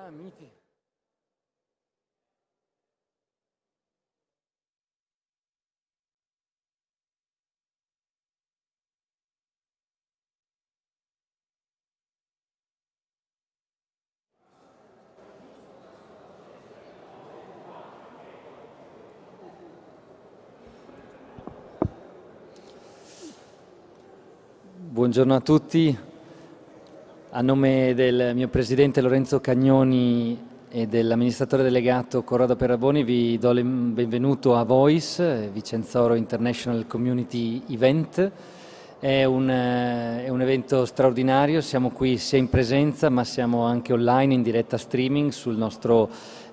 Ah, miti. Buongiorno a tutti. A nome del mio presidente Lorenzo Cagnoni e dell'amministratore delegato Corrado Perraboni vi do il benvenuto a Voice, Vicenza Oro International Community Event. È un evento straordinario, siamo qui sia in presenza ma siamo anche online in diretta streaming sul nostro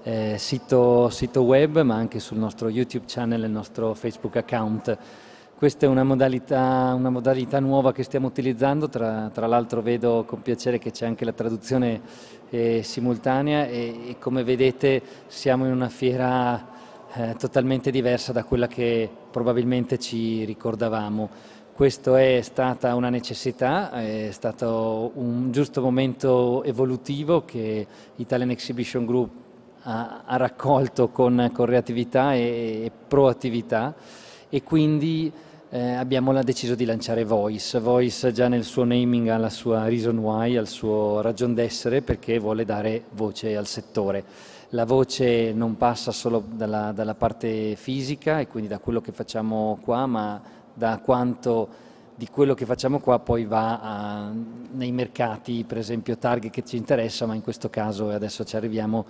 sito web, ma anche sul nostro YouTube channel e il nostro Facebook account. Questa è una modalità nuova che stiamo utilizzando, tra l'altro vedo con piacere che c'è anche la traduzione simultanea e come vedete siamo in una fiera totalmente diversa da quella che probabilmente ci ricordavamo. Questo è stata una necessità, è stato un giusto momento evolutivo che Italian Exhibition Group ha raccolto con reattività e proattività e quindi abbiamo deciso di lanciare Voice. Voice già nel suo naming ha la sua reason why, ha il suo ragion d'essere perché vuole dare voce al settore. La voce non passa solo dalla parte fisica e quindi da quello che facciamo qua, ma da quanto di quello che facciamo qua poi va nei mercati, per esempio target che ci interessa, ma in questo caso, e adesso ci arriviamo,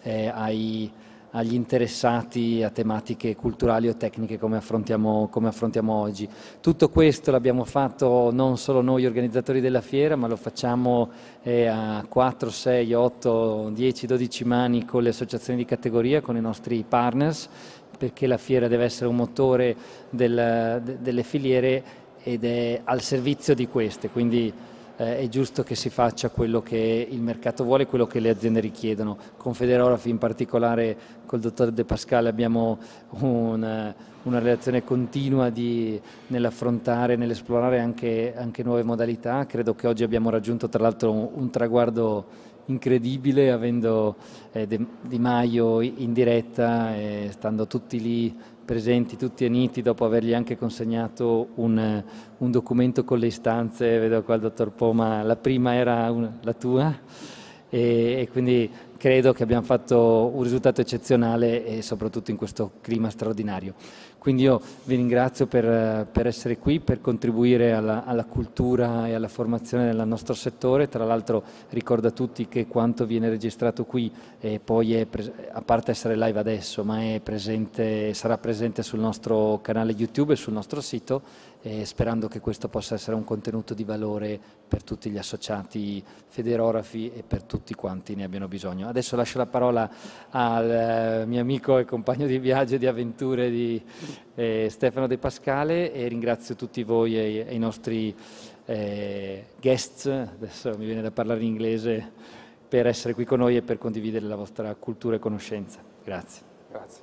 agli interessati a tematiche culturali o tecniche come affrontiamo oggi. Tutto questo l'abbiamo fatto non solo noi organizzatori della fiera, ma lo facciamo a 4, 6, 8, 10, 12 mani con le associazioni di categoria, con i nostri partners, perché la fiera deve essere un motore delle filiere ed è al servizio di queste, quindi è giusto che si faccia quello che il mercato vuole, quello che le aziende richiedono. Con Federografi in particolare, col dottor De Pascale abbiamo una relazione continua nell'affrontare, nell'esplorare anche nuove modalità. Credo che oggi abbiamo raggiunto tra l'altro un traguardo incredibile, avendo Di Maio in diretta e stando tutti lì presenti, tutti uniti, dopo avergli anche consegnato un documento con le istanze. Vedo qua il dottor Poma, la prima era la tua, e quindi credo che abbiamo fatto un risultato eccezionale e soprattutto in questo clima straordinario. Quindi io vi ringrazio per essere qui, per contribuire alla cultura e alla formazione del nostro settore. Tra l'altro ricordo a tutti che quanto viene registrato qui poi è a parte essere live adesso, ma è presente, sarà presente sul nostro canale YouTube e sul nostro sito, sperando che questo possa essere un contenuto di valore per tutti gli associati Federografi e per tutti quanti ne abbiano bisogno. Adesso lascio la parola al mio amico e compagno di viaggio e di avventure di Stefano De Pascale, e ringrazio tutti voi e i nostri guests, adesso mi viene da parlare in inglese, per essere qui con noi e per condividere la vostra cultura e conoscenza. Grazie. Grazie.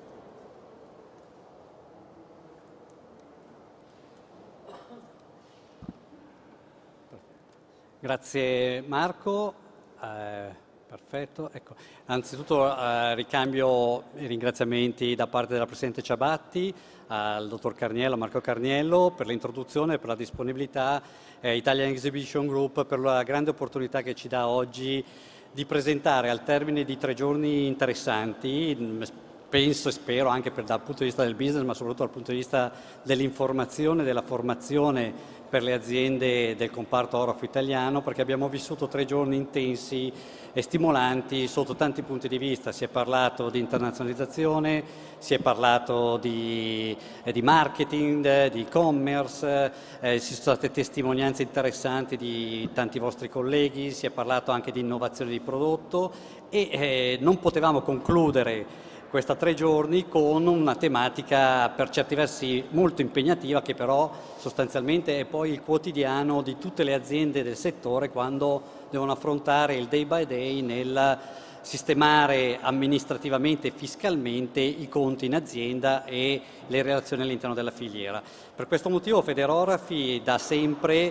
Grazie Marco, perfetto. Ecco. Anzitutto ricambio i ringraziamenti da parte della Presidente Ciabatti, al dottor Carniello, Marco Carniello, per l'introduzione e per la disponibilità, Italian Exhibition Group per la grande opportunità che ci dà oggi di presentare al termine di 3 giorni interessanti, penso e spero anche dal punto di vista del business, ma soprattutto dal punto di vista dell'informazione e della formazione per le aziende del comparto orafo italiano, perché abbiamo vissuto 3 giorni intensi e stimolanti sotto tanti punti di vista. Si è parlato di internazionalizzazione, si è parlato di marketing, di e-commerce, ci sono state testimonianze interessanti di tanti vostri colleghi, si è parlato anche di innovazione di prodotto e non potevamo concludere questa 3 giorni con una tematica per certi versi molto impegnativa, che però sostanzialmente è poi il quotidiano di tutte le aziende del settore quando devono affrontare il day by day nel sistemare amministrativamente e fiscalmente i conti in azienda e le relazioni all'interno della filiera. Per questo motivo Federografi da sempre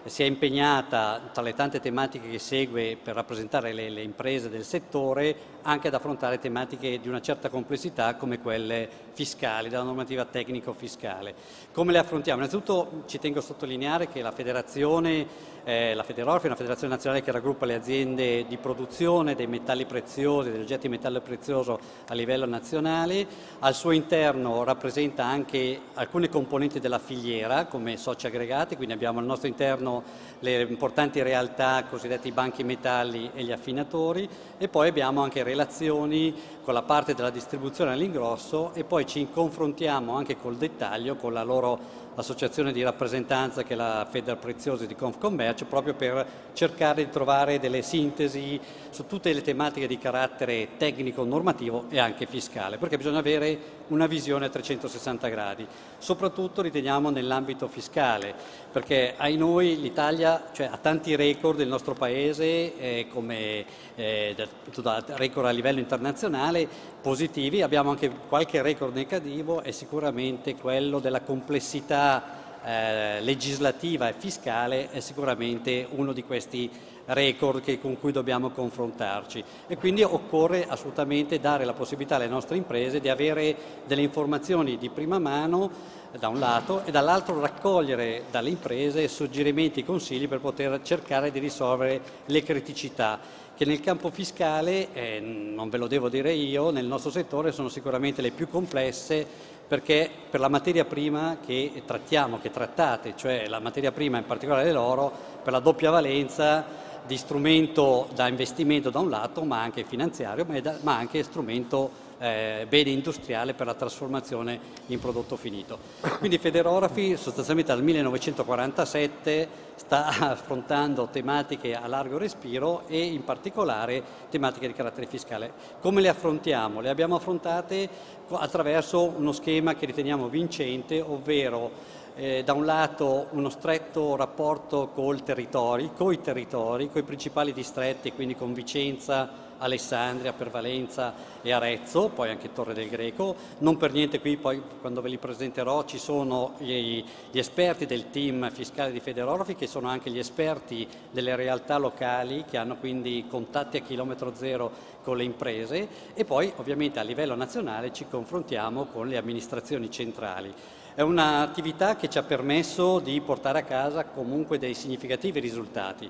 si è impegnata, tra le tante tematiche che segue per rappresentare le imprese del settore, anche ad affrontare tematiche di una certa complessità come quelle fiscali, della normativa tecnico-fiscale. Come le affrontiamo? Innanzitutto ci tengo a sottolineare che la federazione, la Federorfi è una federazione nazionale che raggruppa le aziende di produzione dei metalli preziosi, degli oggetti di metallo prezioso a livello nazionale. Al suo interno rappresenta anche alcune componenti della filiera come soci aggregati, quindi abbiamo al nostro interno le importanti realtà cosiddetti banchi metalli e gli affinatori, e poi abbiamo anche relazioni con la parte della distribuzione all'ingrosso, e poi ci confrontiamo anche col dettaglio con la loro associazione di rappresentanza che è la Federpreziosi di Confcommercio, proprio per cercare di trovare delle sintesi su tutte le tematiche di carattere tecnico, normativo e anche fiscale, perché bisogna avere una visione a 360 gradi, soprattutto riteniamo nell'ambito fiscale, perché ai noi l'Italia ha tanti record, il nostro paese come record a livello internazionale positivi, abbiamo anche qualche record negativo, e sicuramente quello della complessità legislativa e fiscale è sicuramente uno di questi record con cui dobbiamo confrontarci, e quindi occorre assolutamente dare la possibilità alle nostre imprese di avere delle informazioni di prima mano da un lato, e dall'altro raccogliere dalle imprese suggerimenti e consigli per poter cercare di risolvere le criticità che nel campo fiscale, non ve lo devo dire io, nel nostro settore sono sicuramente le più complesse, perché per la materia prima che trattiamo, che trattate, cioè la materia prima in particolare l'oro, per la doppia valenza di strumento da investimento da un lato, ma anche finanziario, ma anche strumento bene industriale per la trasformazione in prodotto finito. Quindi Federorfi sostanzialmente dal 1947 sta affrontando tematiche a largo respiro, e in particolare tematiche di carattere fiscale. Come le affrontiamo? Le abbiamo affrontate attraverso uno schema che riteniamo vincente, ovvero da un lato uno stretto rapporto coi territori, con i principali distretti, quindi con Vicenza, Alessandria, Pervalenza e Arezzo, poi anche Torre del Greco. Non per niente qui, poi quando ve li presenterò, ci sono gli esperti del team fiscale di Federorfi, che sono anche gli esperti delle realtà locali, che hanno quindi contatti a chilometro zero con le imprese, e poi ovviamente a livello nazionale ci confrontiamo con le amministrazioni centrali. È un'attività che ci ha permesso di portare a casa comunque dei significativi risultati.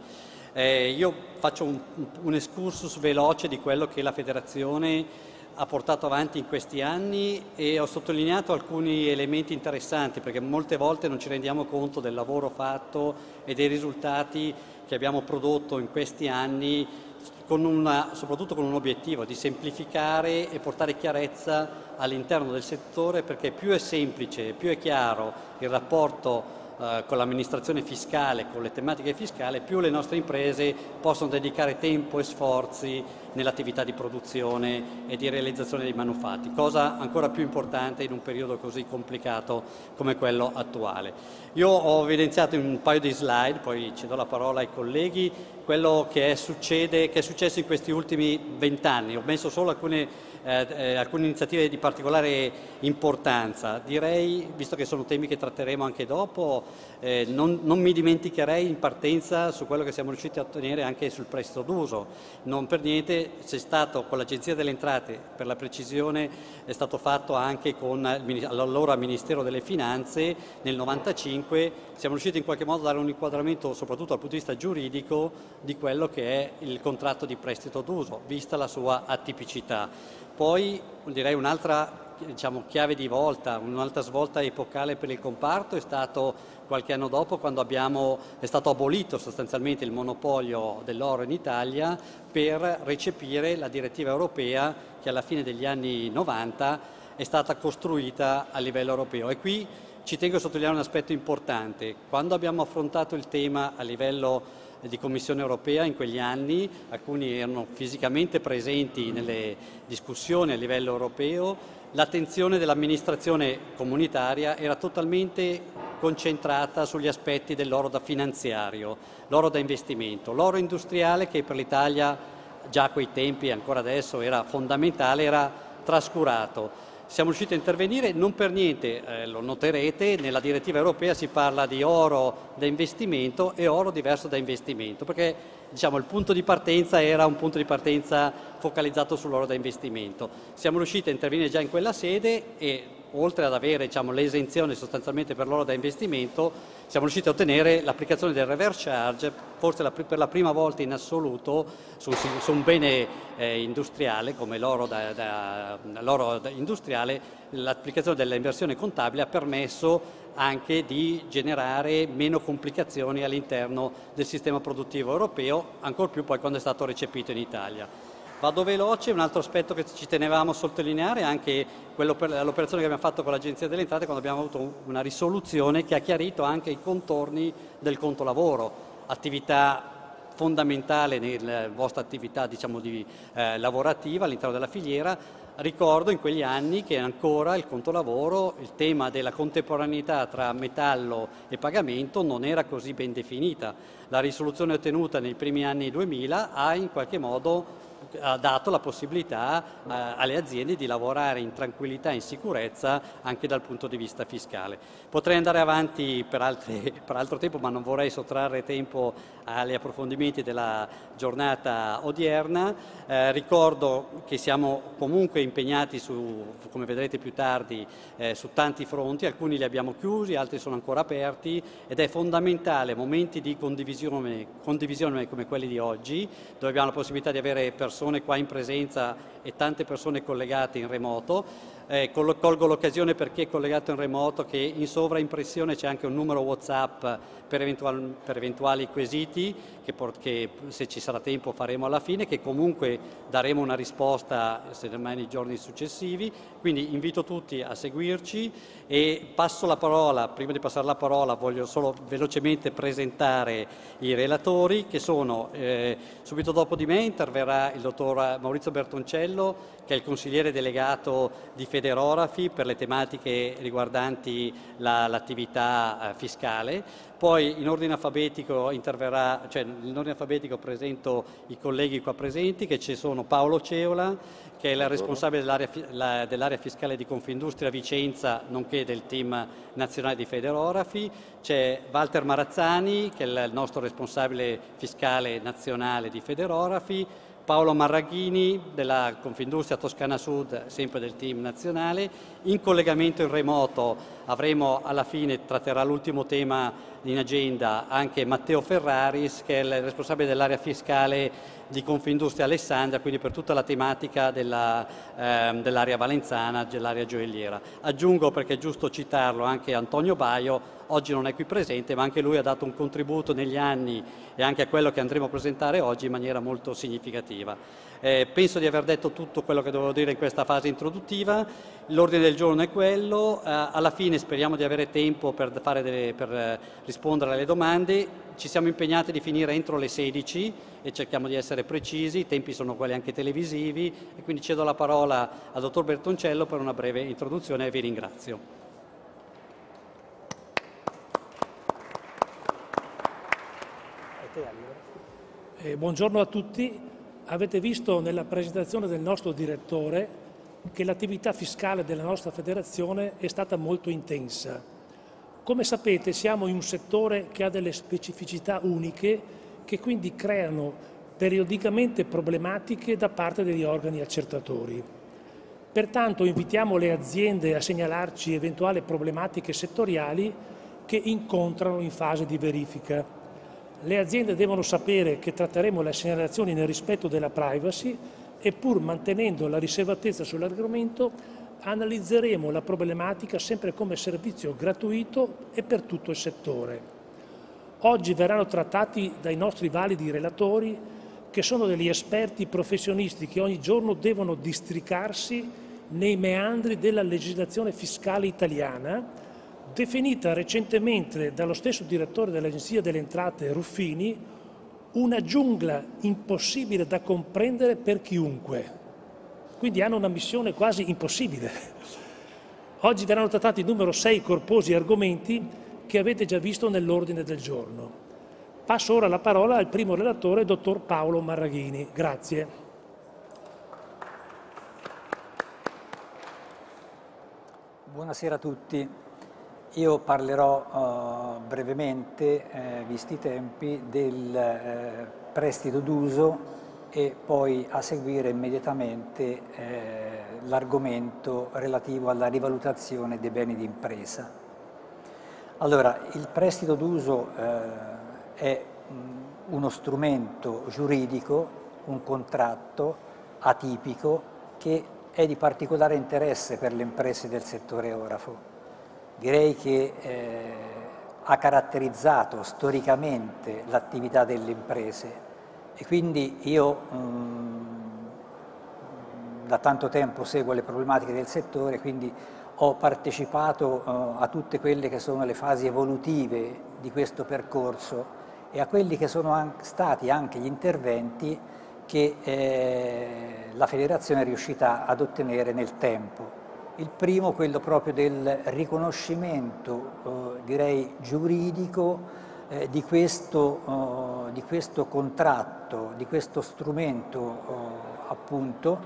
Io faccio un excursus veloce di quello che la Federazione ha portato avanti in questi anni, e ho sottolineato alcuni elementi interessanti, perché molte volte non ci rendiamo conto del lavoro fatto e dei risultati che abbiamo prodotto in questi anni, soprattutto con un obiettivo di semplificare e portare chiarezza all'interno del settore, perché più è semplice, più è chiaro il rapporto con l'amministrazione fiscale, con le tematiche fiscali, più le nostre imprese possono dedicare tempo e sforzi nell'attività di produzione e di realizzazione dei manufatti, cosa ancora più importante in un periodo così complicato come quello attuale. Io ho evidenziato in un paio di slide, poi cedo la parola ai colleghi, quello che è successo in questi ultimi 20 anni. Ho messo solo alcune iniziative di particolare importanza. Direi, visto che sono temi che tratteremo anche dopo, non mi dimenticherei in partenza su quello che siamo riusciti a ottenere anche sul prestito d'uso. Non per niente c'è stato con l'Agenzia delle Entrate, per la precisione, è stato fatto anche con l'allora Ministero delle Finanze nel 95, siamo riusciti in qualche modo a dare un inquadramento, soprattutto dal punto di vista giuridico, di quello che è il contratto di prestito d'uso, vista la sua atipicità. Poi direi un'altra chiave di volta, un'altra svolta epocale per il comparto è stato qualche anno dopo, quando è stato abolito sostanzialmente il monopolio dell'oro in Italia, per recepire la direttiva europea che alla fine degli anni 90 è stata costruita a livello europeo. E qui ci tengo a sottolineare un aspetto importante. Quando abbiamo affrontato il tema a livello di Commissione europea in quegli anni, alcuni erano fisicamente presenti nelle discussioni a livello europeo, l'attenzione dell'amministrazione comunitaria era totalmente concentrata sugli aspetti dell'oro da finanziario, l'oro da investimento, l'oro industriale, che per l'Italia già a quei tempi e ancora adesso era fondamentale, era trascurato. Siamo riusciti a intervenire, non per niente, lo noterete, nella direttiva europea si parla di oro da investimento e oro diverso da investimento, perché diciamo, il punto di partenza era un punto di partenza focalizzato sull'oro da investimento. Siamo riusciti a intervenire già in quella sede e oltre ad avere diciamo, l'esenzione sostanzialmente per l'oro da investimento, siamo riusciti a ottenere l'applicazione del reverse charge, forse per la prima volta in assoluto su un bene industriale come l'oro industriale, l'applicazione dell'inversione contabile ha permesso anche di generare meno complicazioni all'interno del sistema produttivo europeo, ancor più poi quando è stato recepito in Italia. Vado veloce, un altro aspetto che ci tenevamo a sottolineare è anche l'operazione che abbiamo fatto con l'Agenzia delle Entrate quando abbiamo avuto una risoluzione che ha chiarito anche i contorni del conto lavoro, attività fondamentale nella vostra attività diciamo, lavorativa all'interno della filiera. Ricordo in quegli anni che ancora il conto lavoro, il tema della contemporaneità tra metallo e pagamento non era così ben definita. La risoluzione ottenuta nei primi anni 2000 ha in qualche modo dato la possibilità alle aziende di lavorare in tranquillità e in sicurezza anche dal punto di vista fiscale. Potrei andare avanti per altro tempo, ma non vorrei sottrarre tempo agli approfondimenti della giornata odierna. Ricordo che siamo comunque impegnati come vedrete più tardi, su tanti fronti, alcuni li abbiamo chiusi, altri sono ancora aperti ed è fondamentale momenti di condivisione come quelli di oggi, dove abbiamo la possibilità di avere persone qua in presenza e tante persone collegate in remoto. Colgo l'occasione per chi è collegato in remoto che in sovraimpressione c'è anche un numero WhatsApp per eventuali quesiti che se ci sarà tempo faremo alla fine, che comunque daremo una risposta semmai nei giorni successivi, quindi invito tutti a seguirci e passo la parola. Prima di passare la parola voglio solo velocemente presentare i relatori che sono subito dopo di me interverrà il dottor Maurizio Bertoncello che è il consigliere delegato di Federorafi per le tematiche riguardanti l'attività fiscale. Poi in ordine alfabetico presento i colleghi qua presenti, che ci sono Paolo Ceola, che è il responsabile dell'area fiscale di Confindustria Vicenza, nonché del team nazionale di Federorafi. C'è Walter Marazzani, che è il nostro responsabile fiscale nazionale di Federorafi. Paolo Marraghini della Confindustria Toscana Sud, sempre del team nazionale. In collegamento in remoto avremo alla fine, tratterà l'ultimo tema in agenda, anche Matteo Ferraris, che è il responsabile dell'area fiscale di Confindustria Alessandria, quindi per tutta la tematica dell'area valenzana, dell'area gioielliera. Aggiungo, perché è giusto citarlo, anche Antonio Baio, oggi non è qui presente, ma anche lui ha dato un contributo negli anni e anche a quello che andremo a presentare oggi in maniera molto significativa. Penso di aver detto tutto quello che dovevo dire in questa fase introduttiva. L'ordine del giorno è quello, alla fine speriamo di avere tempo per rispondere alle domande. Ci siamo impegnati di finire entro le 16 e cerchiamo di essere precisi, i tempi sono quelli anche televisivi e quindi cedo la parola al dottor Bertoncello per una breve introduzione e vi ringrazio. Buongiorno a tutti. Avete visto nella presentazione del nostro direttore che l'attività fiscale della nostra federazione è stata molto intensa. Come sapete siamo in un settore che ha delle specificità uniche che quindi creano periodicamente problematiche da parte degli organi accertatori. Pertanto invitiamo le aziende a segnalarci eventuali problematiche settoriali che incontrano in fase di verifica. Le aziende devono sapere che tratteremo le segnalazioni nel rispetto della privacy e pur mantenendo la riservatezza sull'argomento analizzeremo la problematica sempre come servizio gratuito e per tutto il settore. Oggi verranno trattati dai nostri validi relatori che sono degli esperti professionisti che ogni giorno devono districarsi nei meandri della legislazione fiscale italiana definita recentemente dallo stesso direttore dell'Agenzia delle Entrate Ruffini, una giungla impossibile da comprendere per chiunque. Quindi hanno una missione quasi impossibile. Oggi verranno trattati numero 6 corposi argomenti che avete già visto nell'ordine del giorno. Passo ora la parola al primo relatore, dottor Paolo Marraghini. Grazie. Buonasera a tutti. Io parlerò brevemente, visti i tempi, del prestito d'uso e poi a seguire immediatamente l'argomento relativo alla rivalutazione dei beni di impresa. Allora, il prestito d'uso è uno strumento giuridico, un contratto atipico che è di particolare interesse per le imprese del settore orafo. Direi che ha caratterizzato storicamente l'attività delle imprese e quindi io da tanto tempo seguo le problematiche del settore, quindi ho partecipato a tutte quelle che sono le fasi evolutive di questo percorso e a quelli che sono stati anche gli interventi che la Federazione è riuscita ad ottenere nel tempo. Il primo, quello proprio del riconoscimento, direi giuridico, di questo contratto, di questo strumento appunto,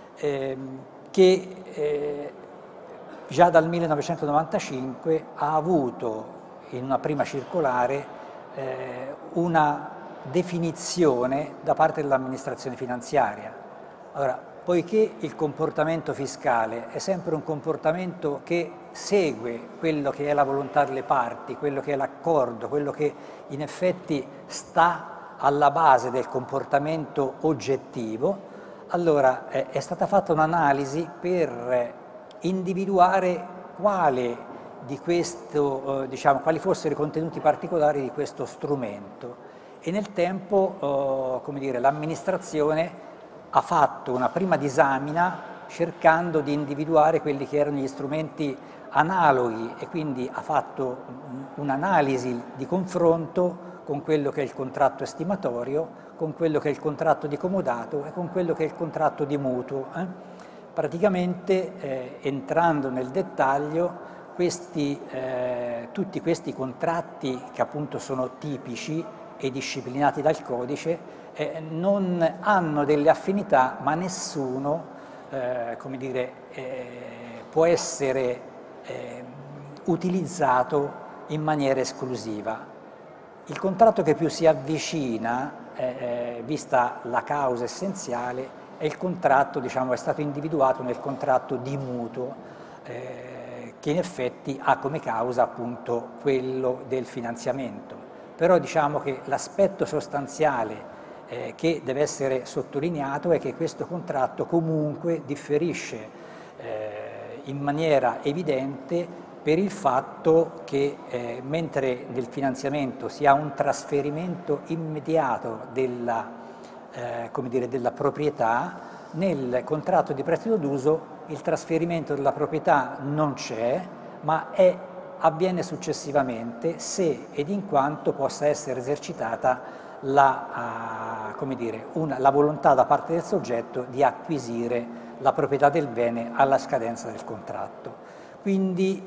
che già dal 1995 ha avuto in una prima circolare una definizione da parte dell'amministrazione finanziaria. Allora, poiché il comportamento fiscale è sempre un comportamento che segue quello che è la volontà delle parti, quello che è l'accordo, quello che in effetti sta alla base del comportamento oggettivo, allora è stata fatta un'analisi per individuare quali fossero i contenuti particolari di questo strumento. E nel tempo, come dire, l'amministrazione ha fatto una prima disamina cercando di individuare quelli che erano gli strumenti analoghi e quindi ha fatto un'analisi di confronto con quello che è il contratto estimatorio, con quello che è il contratto di comodato e con quello che è il contratto di mutuo. Praticamente, entrando nel dettaglio, tutti questi contratti che appunto sono tipici e disciplinati dal codice non hanno delle affinità, ma nessuno come dire, può essere utilizzato in maniera esclusiva. Il contratto che più si avvicina, vista la causa essenziale, è il contratto, diciamo, è stato individuato nel contratto di mutuo, che in effetti ha come causa appunto quello del finanziamento. Però diciamo che l'aspetto sostanziale che deve essere sottolineato è che questo contratto comunque differisce in maniera evidente per il fatto che mentre nel finanziamento si ha un trasferimento immediato della proprietà, nel contratto di prestito d'uso il trasferimento della proprietà non c'è, ma avviene successivamente se ed in quanto possa essere esercitata la volontà da parte del soggetto di acquisire la proprietà del bene alla scadenza del contratto. Quindi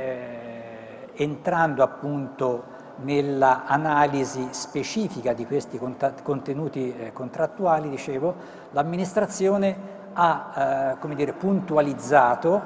entrando appunto nella analisi specifica di questi contenuti contrattuali, dicevo, l'amministrazione ha puntualizzato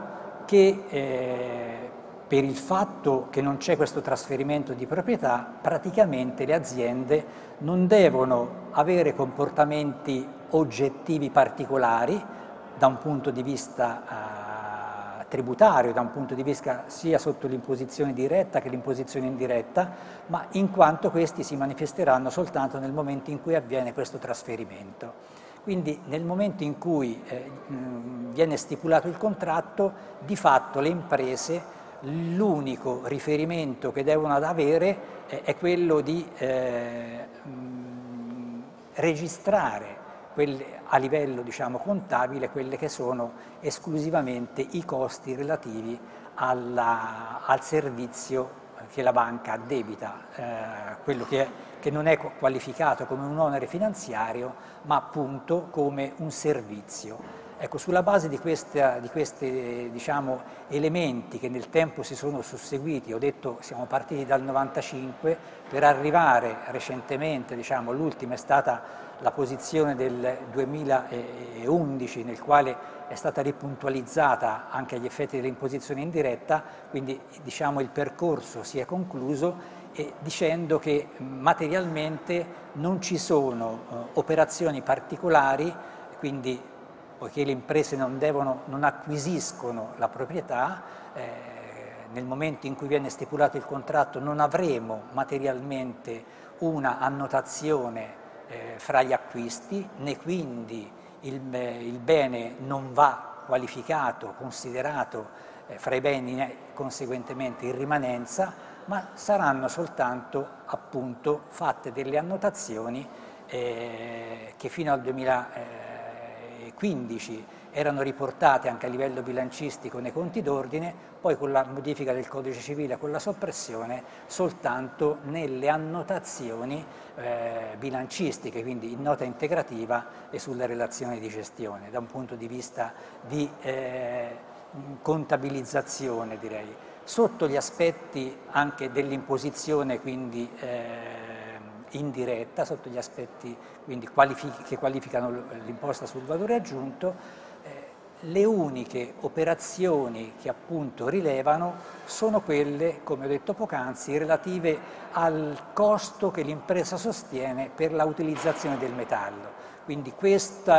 che per il fatto che non c'è questo trasferimento di proprietà, praticamente le aziende non devono avere comportamenti oggettivi particolari da un punto di vista tributario, da un punto di vista sia sotto l'imposizione diretta che l'imposizione indiretta, ma in quanto questi si manifesteranno soltanto nel momento in cui avviene questo trasferimento. Quindi nel momento in cui viene stipulato il contratto, di fatto le imprese, l'unico riferimento che devono avere è quello di registrare a livello contabile quelle che sono esclusivamente i costi relativi al servizio che la banca addebita, quello che non è qualificato come un onere finanziario ma appunto come un servizio. Ecco, sulla base di questi diciamo, elementi che nel tempo si sono susseguiti, ho detto siamo partiti dal 95 per arrivare recentemente, diciamo, l'ultima è stata la posizione del 2011 nel quale è stata ripuntualizzata anche agli effetti dell'imposizione indiretta, quindi diciamo il percorso si è concluso dicendo che materialmente non ci sono operazioni particolari, quindi poiché le imprese non acquisiscono la proprietà, nel momento in cui viene stipulato il contratto non avremo materialmente una annotazione fra gli acquisti, né quindi il bene non va qualificato, considerato fra i beni conseguentemente in rimanenza, ma saranno soltanto appunto fatte delle annotazioni che fino al 2015 erano riportate anche a livello bilancistico nei conti d'ordine, poi con la modifica del codice civile, con la soppressione, soltanto nelle annotazioni bilancistiche, quindi in nota integrativa e sulle relazioni di gestione, da un punto di vista di contabilizzazione direi. Sotto gli aspetti anche dell'imposizione, quindi indiretta, sotto gli aspetti quindi che qualificano l'imposta sul valore aggiunto, le uniche operazioni che appunto rilevano sono quelle, come ho detto poc'anzi, relative al costo che l'impresa sostiene per la utilizzazione del metallo. Quindi questi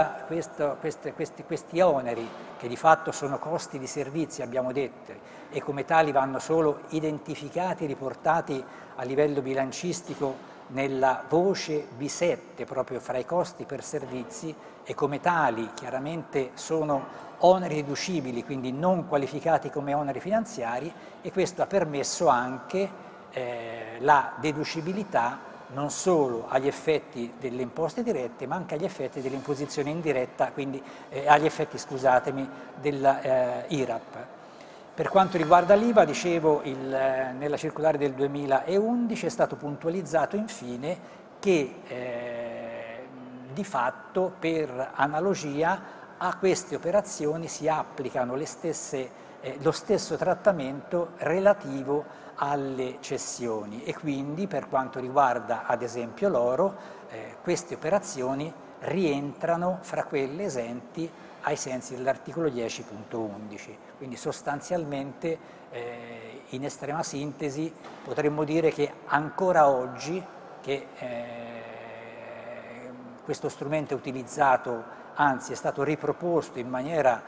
oneri, che di fatto sono costi di servizi, abbiamo detto, e come tali vanno solo identificati e riportati a livello bilancistico nella voce B7, proprio fra i costi per servizi, e come tali chiaramente sono oneri deducibili, quindi non qualificati come oneri finanziari, e questo ha permesso anche la deducibilità non solo agli effetti delle imposte dirette, ma anche agli effetti dell'imposizione indiretta, quindi agli effetti, scusatemi, della IRAP. Per quanto riguarda l'IVA, dicevo, nella circolare del 2011 è stato puntualizzato infine che di fatto per analogia a queste operazioni si applicano lo stesso trattamento relativo alle cessioni e quindi per quanto riguarda ad esempio l'oro, queste operazioni rientrano fra quelle esenti ai sensi dell'articolo 10.11. Quindi sostanzialmente, in estrema sintesi, potremmo dire che ancora oggi che questo strumento è utilizzato, anzi è stato riproposto in maniera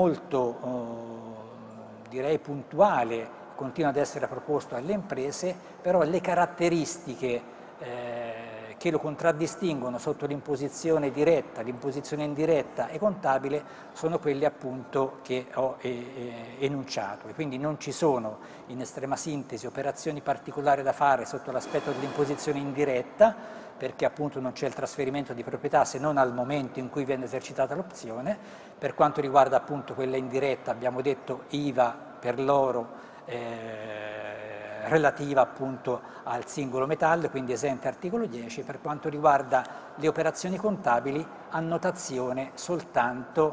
molto, direi, puntuale, continua ad essere proposto alle imprese, però le caratteristiche che lo contraddistinguono sotto l'imposizione diretta, l'imposizione indiretta e contabile sono quelle appunto che ho enunciato e quindi non ci sono in estrema sintesi operazioni particolari da fare sotto l'aspetto dell'imposizione indiretta perché appunto non c'è il trasferimento di proprietà se non al momento in cui viene esercitata l'opzione. Per quanto riguarda appunto quella indiretta abbiamo detto IVA per l'oro relativa appunto al singolo metallo, quindi esente articolo 10, per quanto riguarda le operazioni contabili, annotazione soltanto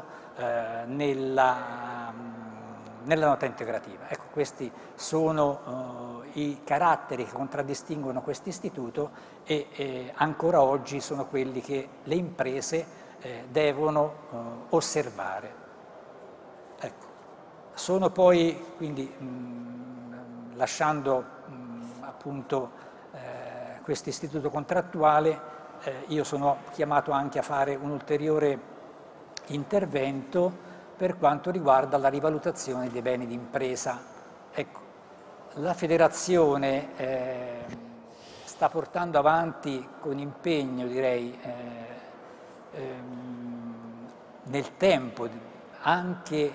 nella nota integrativa. Ecco, questi sono i caratteri che contraddistinguono questo istituto e ancora oggi sono quelli che le imprese devono osservare. Ecco. Sono poi, quindi, lasciando appunto questo istituto contrattuale, io sono chiamato anche a fare un ulteriore intervento per quanto riguarda la rivalutazione dei beni d'impresa. Ecco, la Federazione sta portando avanti con impegno, direi, nel tempo anche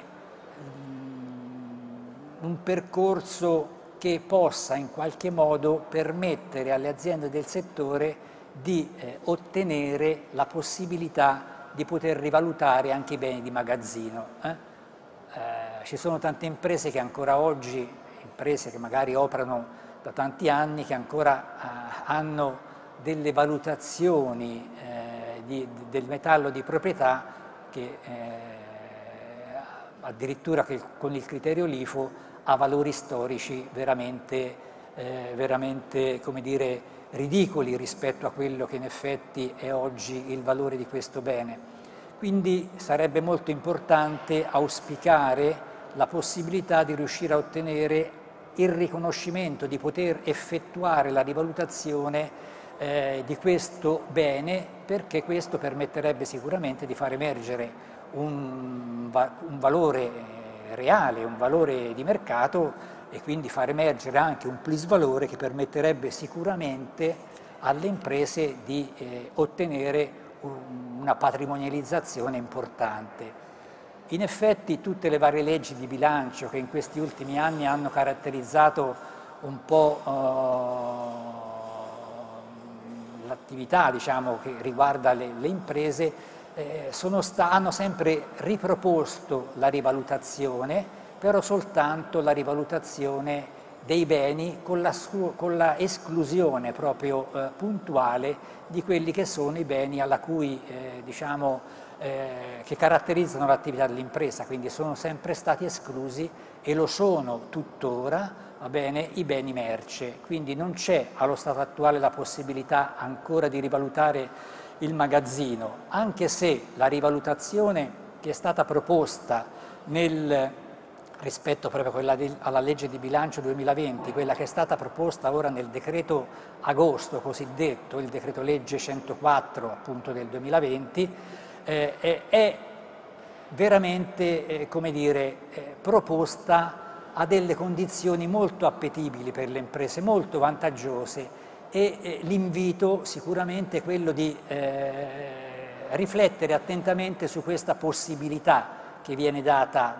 un percorso che possa in qualche modo permettere alle aziende del settore di ottenere la possibilità di poter rivalutare anche i beni di magazzino. Ci sono tante imprese che ancora oggi, imprese che magari operano da tanti anni, che ancora hanno delle valutazioni del metallo di proprietà che addirittura che con il criterio LIFO ha valori storici veramente come dire, ridicoli rispetto a quello che in effetti è oggi il valore di questo bene. Quindi sarebbe molto importante auspicare la possibilità di riuscire a ottenere il riconoscimento, di poter effettuare la rivalutazione di questo bene, perché questo permetterebbe sicuramente di far emergere un valore reale, un valore di mercato, e quindi far emergere anche un plusvalore che permetterebbe sicuramente alle imprese di ottenere una patrimonializzazione importante. In effetti tutte le varie leggi di bilancio che in questi ultimi anni hanno caratterizzato un po' l'attività, diciamo, che riguarda le imprese, hanno sempre riproposto la rivalutazione, però soltanto la rivalutazione dei beni con la esclusione proprio puntuale di quelli che sono i beni alla cui, che caratterizzano l'attività dell'impresa, quindi sono sempre stati esclusi e lo sono tuttora, va bene, i beni merce. Quindi non c'è allo stato attuale la possibilità ancora di rivalutare il magazzino, anche se la rivalutazione che è stata proposta rispetto proprio alla legge di bilancio 2020, quella che è stata proposta ora nel decreto agosto cosiddetto, il decreto legge 104 appunto del 2020, è veramente, come dire, proposta a delle condizioni molto appetibili per le imprese, molto vantaggiose, e l'invito sicuramente è quello di riflettere attentamente su questa possibilità che viene data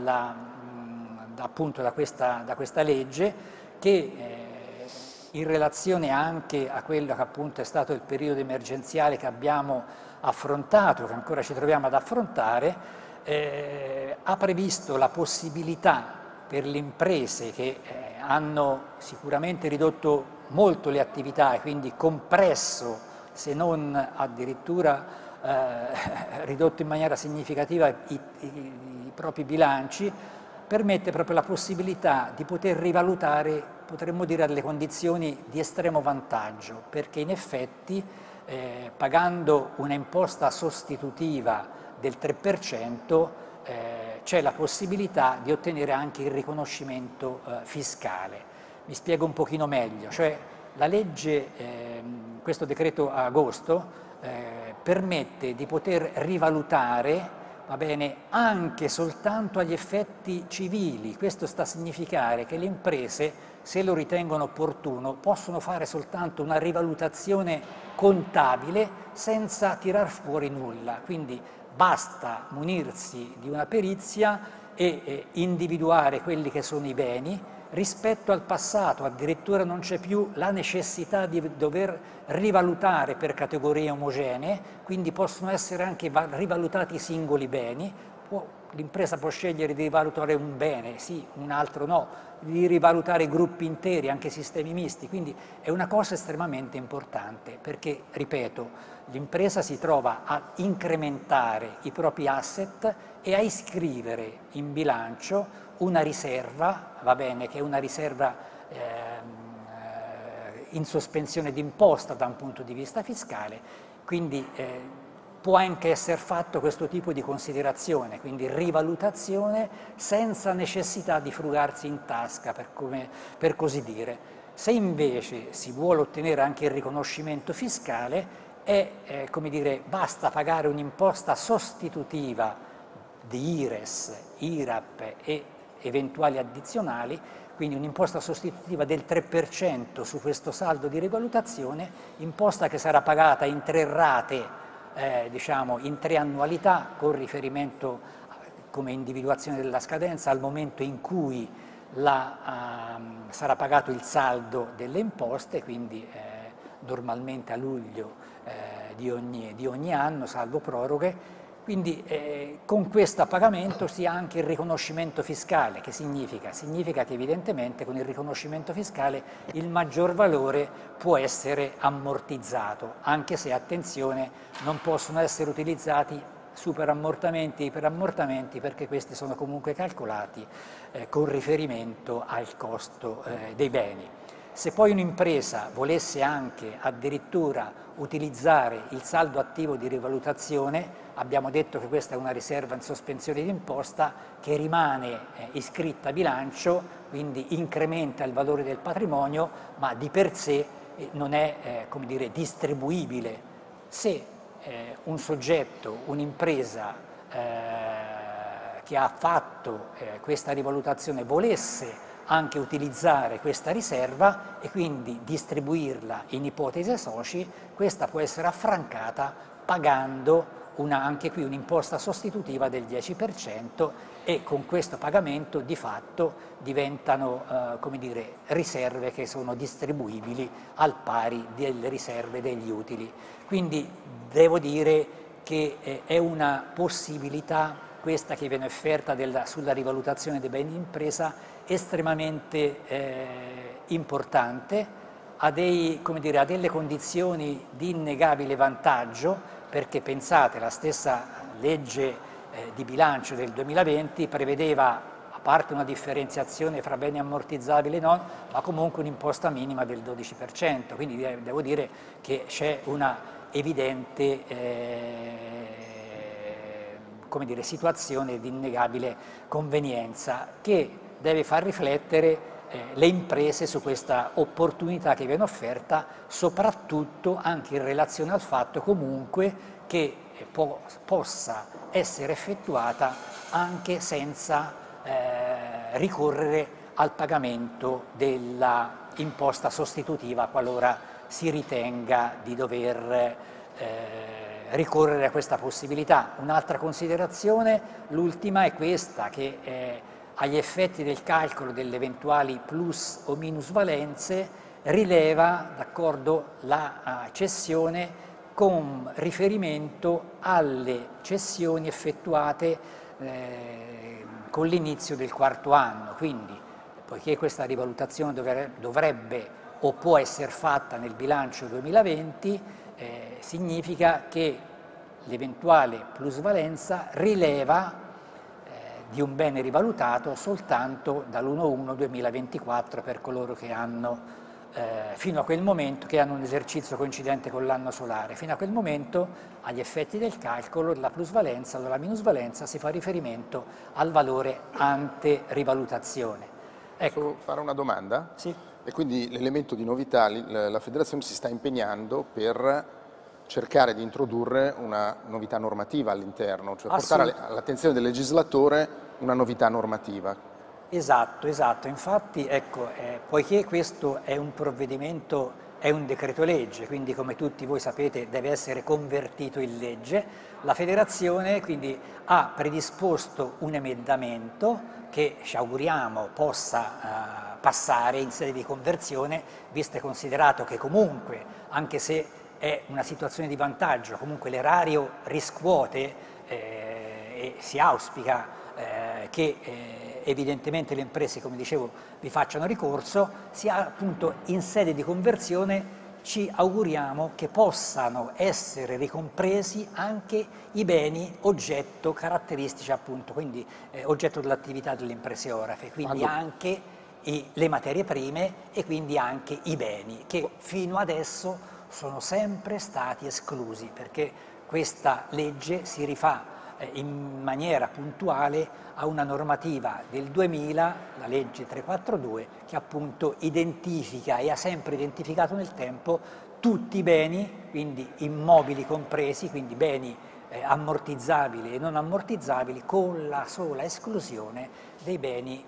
appunto da questa legge, che in relazione anche a quello che appunto è stato il periodo emergenziale che abbiamo affrontato, che ancora ci troviamo ad affrontare, ha previsto la possibilità per le imprese che hanno sicuramente ridotto molto le attività e quindi compresso, se non addirittura ridotto in maniera significativa i propri bilanci, permette proprio la possibilità di poter rivalutare, potremmo dire, alle condizioni di estremo vantaggio, perché in effetti pagando una imposta sostitutiva del 3% c'è la possibilità di ottenere anche il riconoscimento fiscale. Mi spiego un pochino meglio, cioè la legge, questo decreto agosto, permette di poter rivalutare, va bene, anche soltanto agli effetti civili. Questo sta a significare che le imprese, se lo ritengono opportuno, possono fare soltanto una rivalutazione contabile senza tirar fuori nulla. Quindi basta munirsi di una perizia e individuare quelli che sono i beni. Rispetto al passato addirittura non c'è più la necessità di dover rivalutare per categorie omogenee, quindi possono essere anche rivalutati i singoli beni. L'impresa può scegliere di rivalutare un bene, sì, un altro no, di rivalutare gruppi interi, anche sistemi misti, quindi è una cosa estremamente importante perché, ripeto, l'impresa si trova a incrementare i propri asset e a iscrivere in bilancio una riserva, va bene, che è una riserva in sospensione d'imposta da un punto di vista fiscale, quindi può anche essere fatto questo tipo di considerazione, quindi rivalutazione senza necessità di frugarsi in tasca, per così dire. Se invece si vuole ottenere anche il riconoscimento fiscale, come dire, basta pagare un'imposta sostitutiva di IRES, IRAP e eventuali addizionali, quindi un'imposta sostitutiva del 3% su questo saldo di rivalutazione, imposta che sarà pagata in 3 rate, diciamo in 3 annualità, con riferimento come individuazione della scadenza al momento in cui sarà pagato il saldo delle imposte, quindi normalmente a luglio di ogni anno, salvo proroghe. Quindi con questo pagamento si ha anche il riconoscimento fiscale. Che significa? Significa che evidentemente con il riconoscimento fiscale il maggior valore può essere ammortizzato, anche se, attenzione, non possono essere utilizzati superammortamenti, iperammortamenti, perché questi sono comunque calcolati con riferimento al costo dei beni. Se poi un'impresa volesse anche addirittura utilizzare il saldo attivo di rivalutazione, abbiamo detto che questa è una riserva in sospensione d'imposta che rimane iscritta a bilancio, quindi incrementa il valore del patrimonio, ma di per sé non è come dire, distribuibile. Se un soggetto, un'impresa che ha fatto questa rivalutazione volesse anche utilizzare questa riserva e quindi distribuirla in ipotesi ai soci, questa può essere affrancata pagando anche qui un'imposta sostitutiva del 10% e con questo pagamento di fatto diventano come dire, riserve che sono distribuibili al pari delle riserve degli utili. Quindi devo dire che è una possibilità questa che viene offerta sulla rivalutazione dei beni d'impresa estremamente importante, ha delle condizioni di innegabile vantaggio, perché pensate, la stessa legge di bilancio del 2020 prevedeva, a parte una differenziazione fra beni ammortizzabili e non, ma comunque un'imposta minima del 12%, quindi devo dire che c'è una evidente come dire, situazione di innegabile convenienza che deve far riflettere le imprese su questa opportunità che viene offerta, soprattutto anche in relazione al fatto comunque che possa essere effettuata anche senza ricorrere al pagamento della imposta sostitutiva qualora si ritenga di dover ricorrere a questa possibilità. Un'altra considerazione, l'ultima, è questa, che agli effetti del calcolo delle eventuali plus o minusvalenze rileva, d'accordo, la cessione con riferimento alle cessioni effettuate con l'inizio del quarto anno. Quindi, poiché questa rivalutazione dovrebbe o può essere fatta nel bilancio 2020, significa che l'eventuale plusvalenza rileva di un bene rivalutato soltanto dall'1/1/2024 per coloro che hanno fino a quel momento, che hanno un esercizio coincidente con l'anno solare. Fino a quel momento, agli effetti del calcolo, la plusvalenza o la minusvalenza si fa riferimento al valore ante rivalutazione. Ecco. Posso fare una domanda? Sì. E quindi l'elemento di novità, la Federazione si sta impegnando per cercare di introdurre una novità normativa all'interno, cioè portare all'attenzione del legislatore una novità normativa. Esatto, infatti ecco, poiché questo è un provvedimento, è un decreto legge, quindi come tutti voi sapete deve essere convertito in legge, la Federazione quindi ha predisposto un emendamento che ci auguriamo possa passare in sede di conversione, visto e considerato che comunque, anche se è una situazione di vantaggio, comunque l'erario riscuote e si auspica che evidentemente le imprese, come dicevo, vi facciano ricorso, appunto in sede di conversione ci auguriamo che possano essere ricompresi anche i beni oggetto caratteristici, appunto, quindi oggetto dell'attività delle imprese orafe, quindi anche le materie prime e quindi anche i beni che fino adesso sono sempre stati esclusi, perché questa legge si rifà in maniera puntuale a una normativa del 2000, la legge 342, che appunto identifica e ha sempre identificato nel tempo tutti i beni, quindi immobili compresi, quindi beni ammortizzabili e non ammortizzabili, con la sola esclusione dei beni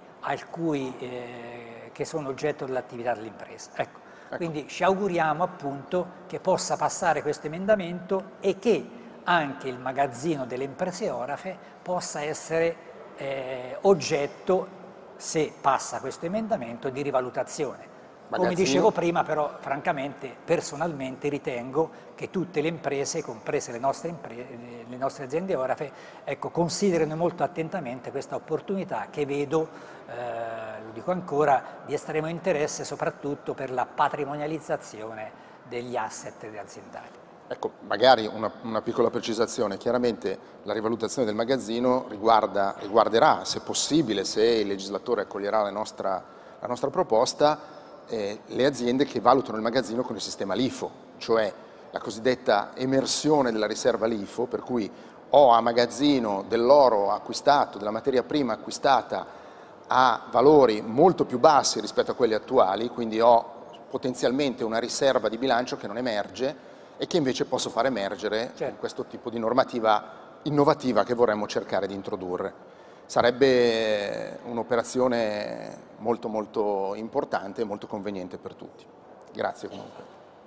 che sono oggetto dell'attività dell'impresa. Ecco. Quindi ci auguriamo appunto che possa passare questo emendamento e che anche il magazzino delle imprese orafe possa essere oggetto, se passa questo emendamento, di rivalutazione. Come dicevo prima, però, francamente, personalmente ritengo che tutte le imprese, comprese le nostre aziende orafe, ecco, considerino molto attentamente questa opportunità che vedo, lo dico ancora, di estremo interesse soprattutto per la patrimonializzazione degli asset aziendali. Ecco, magari una piccola precisazione. Chiaramente la rivalutazione del magazzino riguarderà, se possibile, se il legislatore accoglierà la nostra proposta, le aziende che valutano il magazzino con il sistema LIFO, cioè la cosiddetta emersione della riserva LIFO, per cui ho a magazzino dell'oro acquistato, della materia prima acquistata a valori molto più bassi rispetto a quelli attuali, quindi ho potenzialmente una riserva di bilancio che non emerge e che invece posso far emergere con questo tipo di normativa innovativa che vorremmo cercare di introdurre. Sarebbe un'operazione molto molto importante e molto conveniente per tutti. Grazie comunque.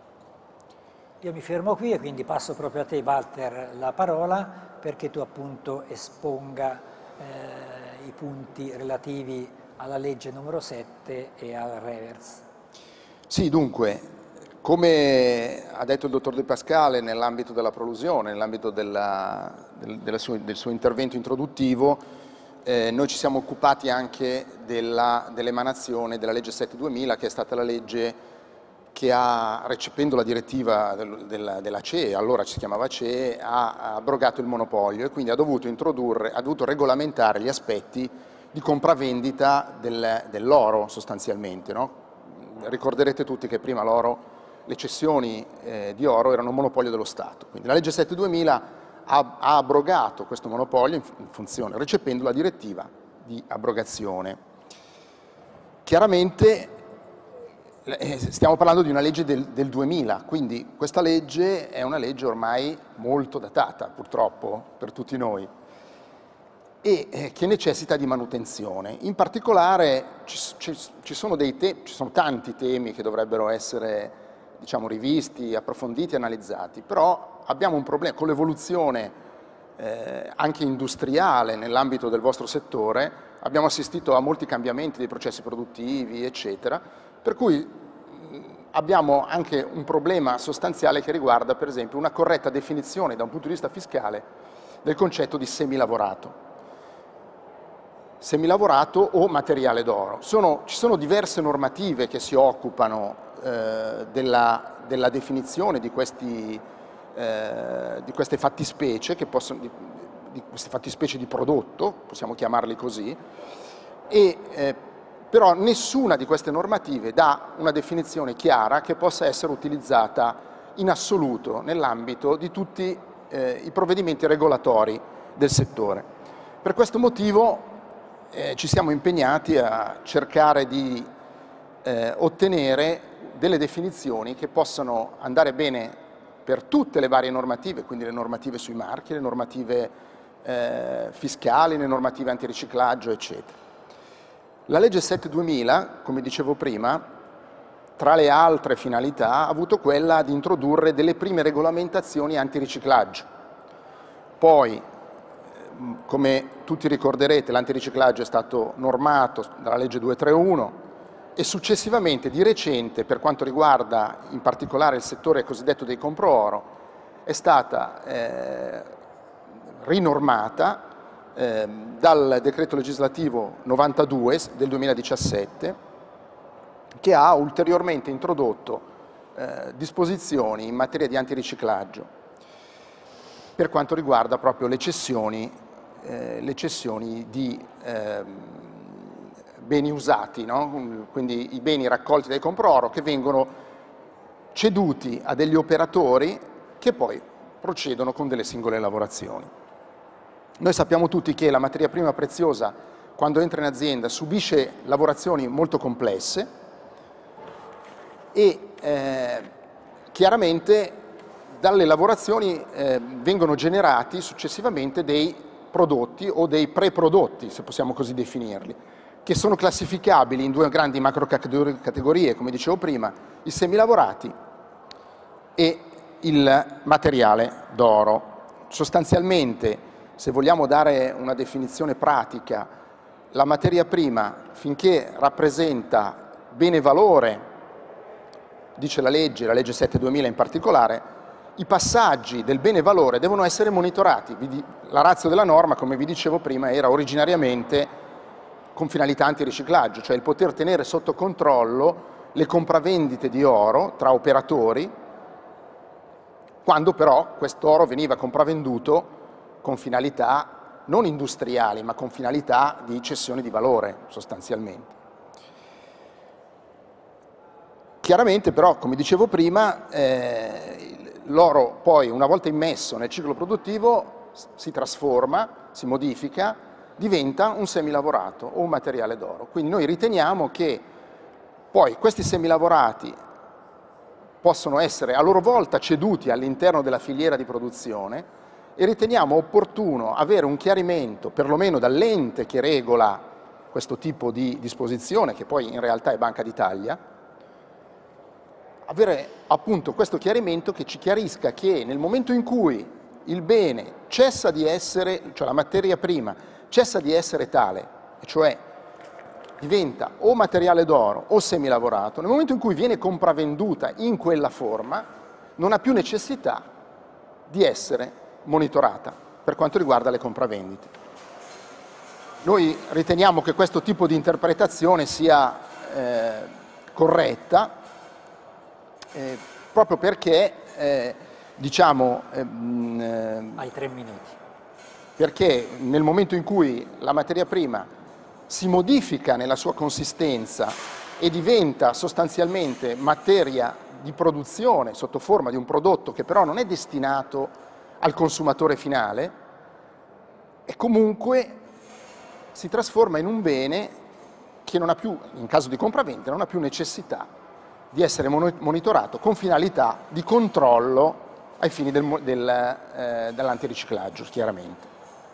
Io mi fermo qui e quindi passo proprio a te, Walter, la parola perché tu appunto esponga i punti relativi alla legge numero 7 e al reverse. Sì, dunque, come ha detto il dottor De Pascale nell'ambito della prolusione, nell'ambito del suo intervento introduttivo, noi ci siamo occupati anche dell'emanazione della legge 7-2000, che è stata la legge che ha, recependo la direttiva della CE, allora si chiamava CE, ha abrogato il monopolio e quindi ha dovuto regolamentare gli aspetti di compravendita dell'oro sostanzialmente, no? Ricorderete tutti che prima l'oro, le cessioni di oro erano un monopolio dello Stato, quindi la legge 7-2000 ha abrogato questo monopolio in funzione, recependo la direttiva di abrogazione. Chiaramente stiamo parlando di una legge del 2000, quindi questa legge è una legge ormai molto datata, purtroppo, per tutti noi, e che necessita di manutenzione. In particolare ci sono tanti temi che dovrebbero essere, diciamo, rivisti, approfonditi, analizzati, però abbiamo un problema con l'evoluzione anche industriale nell'ambito del vostro settore. Abbiamo assistito a molti cambiamenti dei processi produttivi, eccetera, per cui abbiamo anche un problema sostanziale che riguarda, per esempio, una corretta definizione da un punto di vista fiscale del concetto di semilavorato o materiale d'oro. Ci sono diverse normative che si occupano della definizione di queste fattispecie, di queste fattispecie di prodotto, possiamo chiamarli così, però nessuna di queste normative dà una definizione chiara che possa essere utilizzata in assoluto nell'ambito di tutti i provvedimenti regolatori del settore. Per questo motivo ci siamo impegnati a cercare di ottenere delle definizioni che possano andare bene per tutte le varie normative, quindi le normative sui marchi, le normative fiscali, le normative antiriciclaggio, eccetera. La legge 7-2000, come dicevo prima, tra le altre finalità ha avuto quella di introdurre delle prime regolamentazioni antiriciclaggio. Poi, come tutti ricorderete, l'antiriciclaggio è stato normato dalla legge 231 e successivamente, di recente, per quanto riguarda in particolare il settore cosiddetto dei compro-oro, è stata rinormata dal decreto legislativo 92 del 2017, che ha ulteriormente introdotto disposizioni in materia di antiriciclaggio per quanto riguarda proprio le cessioni di beni usati, no? Quindi i beni raccolti dai compro-oro che vengono ceduti a degli operatori che poi procedono con delle singole lavorazioni. Noi sappiamo tutti che la materia prima preziosa, quando entra in azienda, subisce lavorazioni molto complesse e chiaramente dalle lavorazioni vengono generati successivamente dei prodotti o dei preprodotti, se possiamo così definirli, che sono classificabili in due grandi macrocategorie, come dicevo prima, i semilavorati e il materiale d'oro. Sostanzialmente, se vogliamo dare una definizione pratica, la materia prima, finché rappresenta bene valore, dice la legge 7-2000 in particolare, i passaggi del bene valore devono essere monitorati. La ratio della norma, come vi dicevo prima, era originariamente con finalità antiriciclaggio, cioè il poter tenere sotto controllo le compravendite di oro tra operatori quando però quest'oro veniva compravenduto con finalità non industriali, ma con finalità di cessione di valore, sostanzialmente. Chiaramente però, come dicevo prima, l'oro poi, una volta immesso nel ciclo produttivo, si trasforma, si modifica, diventa un semilavorato o un materiale d'oro. Quindi noi riteniamo che poi questi semilavorati possono essere a loro volta ceduti all'interno della filiera di produzione e riteniamo opportuno avere un chiarimento, perlomeno dall'ente che regola questo tipo di disposizione, che poi in realtà è Banca d'Italia, avere appunto questo chiarimento che ci chiarisca che nel momento in cui il bene cessa di essere, cioè la materia prima, cessa di essere tale, cioè diventa o materiale d'oro o semilavorato, nel momento in cui viene compravenduta in quella forma, non ha più necessità di essere monitorata per quanto riguarda le compravendite. Noi riteniamo che questo tipo di interpretazione sia corretta, proprio perché, diciamo... Hai 3 minuti. Perché nel momento in cui la materia prima si modifica nella sua consistenza e diventa sostanzialmente materia di produzione sotto forma di un prodotto che però non è destinato al consumatore finale, e comunque si trasforma in un bene che non ha più, in caso di compravendita, non ha più necessità di essere monitorato con finalità di controllo ai fini dell'antiriciclaggio, chiaramente.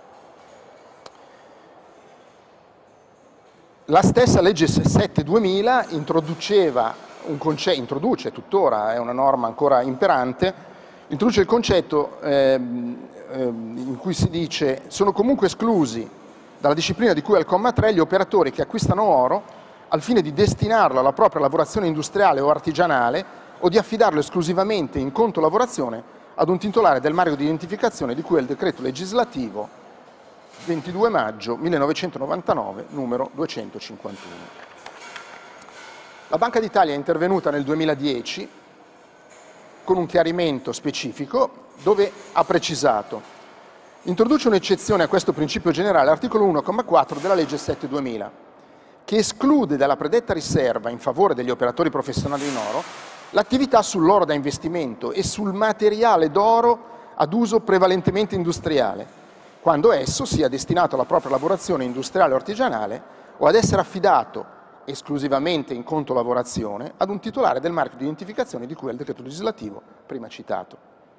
La stessa legge 7/2000 introduce tuttora, è una norma ancora imperante, introduce il concetto in cui si dice: sono comunque esclusi dalla disciplina di cui al comma 3 gli operatori che acquistano oro al fine di destinarlo alla propria lavorazione industriale o artigianale o di affidarlo esclusivamente in conto lavorazione ad un titolare del marchio di identificazione di cui al decreto legislativo 22 maggio 1999, numero 251. La Banca d'Italia è intervenuta nel 2010 con un chiarimento specifico dove ha precisato: introduce un'eccezione a questo principio generale, articolo 1,4 della legge 7/2000, che esclude dalla predetta riserva in favore degli operatori professionali in oro l'attività sull'oro da investimento e sul materiale d'oro ad uso prevalentemente industriale, quando esso sia destinato alla propria lavorazione industriale o artigianale o ad essere affidato esclusivamente in conto lavorazione ad un titolare del marchio di identificazione di cui al decreto legislativo prima citato.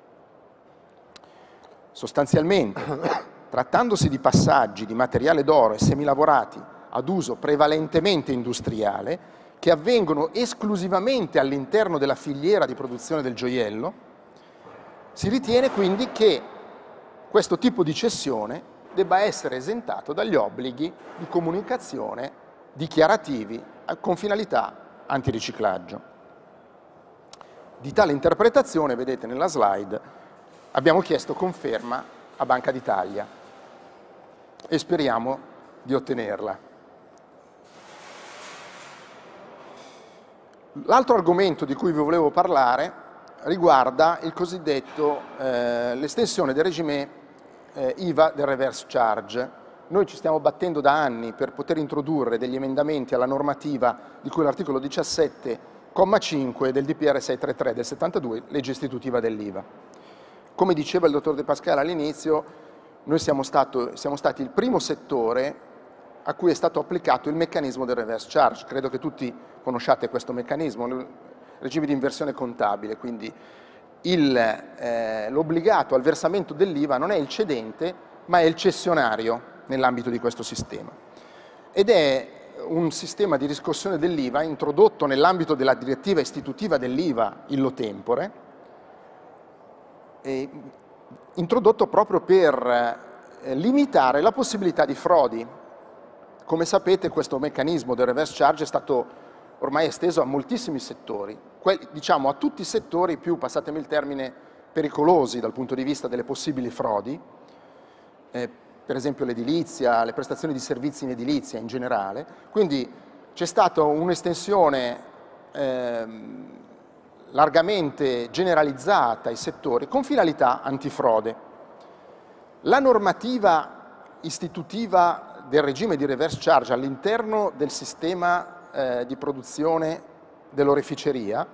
Sostanzialmente, trattandosi di passaggi di materiale d'oro e semilavorati ad uso prevalentemente industriale, che avvengono esclusivamente all'interno della filiera di produzione del gioiello, si ritiene quindi che questo tipo di cessione debba essere esentato dagli obblighi di comunicazione dichiarativi con finalità antiriciclaggio. Di tale interpretazione, vedete nella slide, abbiamo chiesto conferma a Banca d'Italia e speriamo di ottenerla. L'altro argomento di cui vi volevo parlare riguarda il cosiddetto, l'estensione del regime IVA del reverse charge. Noi ci stiamo battendo da anni per poter introdurre degli emendamenti alla normativa di cui l'articolo 17,5 del DPR 633 del 72, legge istitutiva dell'IVA. Come diceva il dottor De Pascale all'inizio, noi siamo stati il primo settore a cui è stato applicato il meccanismo del reverse charge. Credo che tutti conosciate questo meccanismo, il regime di inversione contabile, quindi l'obbligato al versamento dell'IVA non è il cedente, ma è il cessionario nell'ambito di questo sistema. Ed è un sistema di riscossione dell'IVA introdotto nell'ambito della direttiva istitutiva dell'IVA illo tempore, introdotto proprio per limitare la possibilità di frodi. Come sapete, questo meccanismo del reverse charge è stato ormai esteso a moltissimi settori, diciamo a tutti i settori più, passatemi il termine, pericolosi dal punto di vista delle possibili frodi, per esempio l'edilizia, le prestazioni di servizi in edilizia in generale. Quindi c'è stata un'estensione largamente generalizzata ai settori con finalità antifrode. La normativa istitutiva del regime di reverse charge all'interno del sistema di produzione dell'oreficeria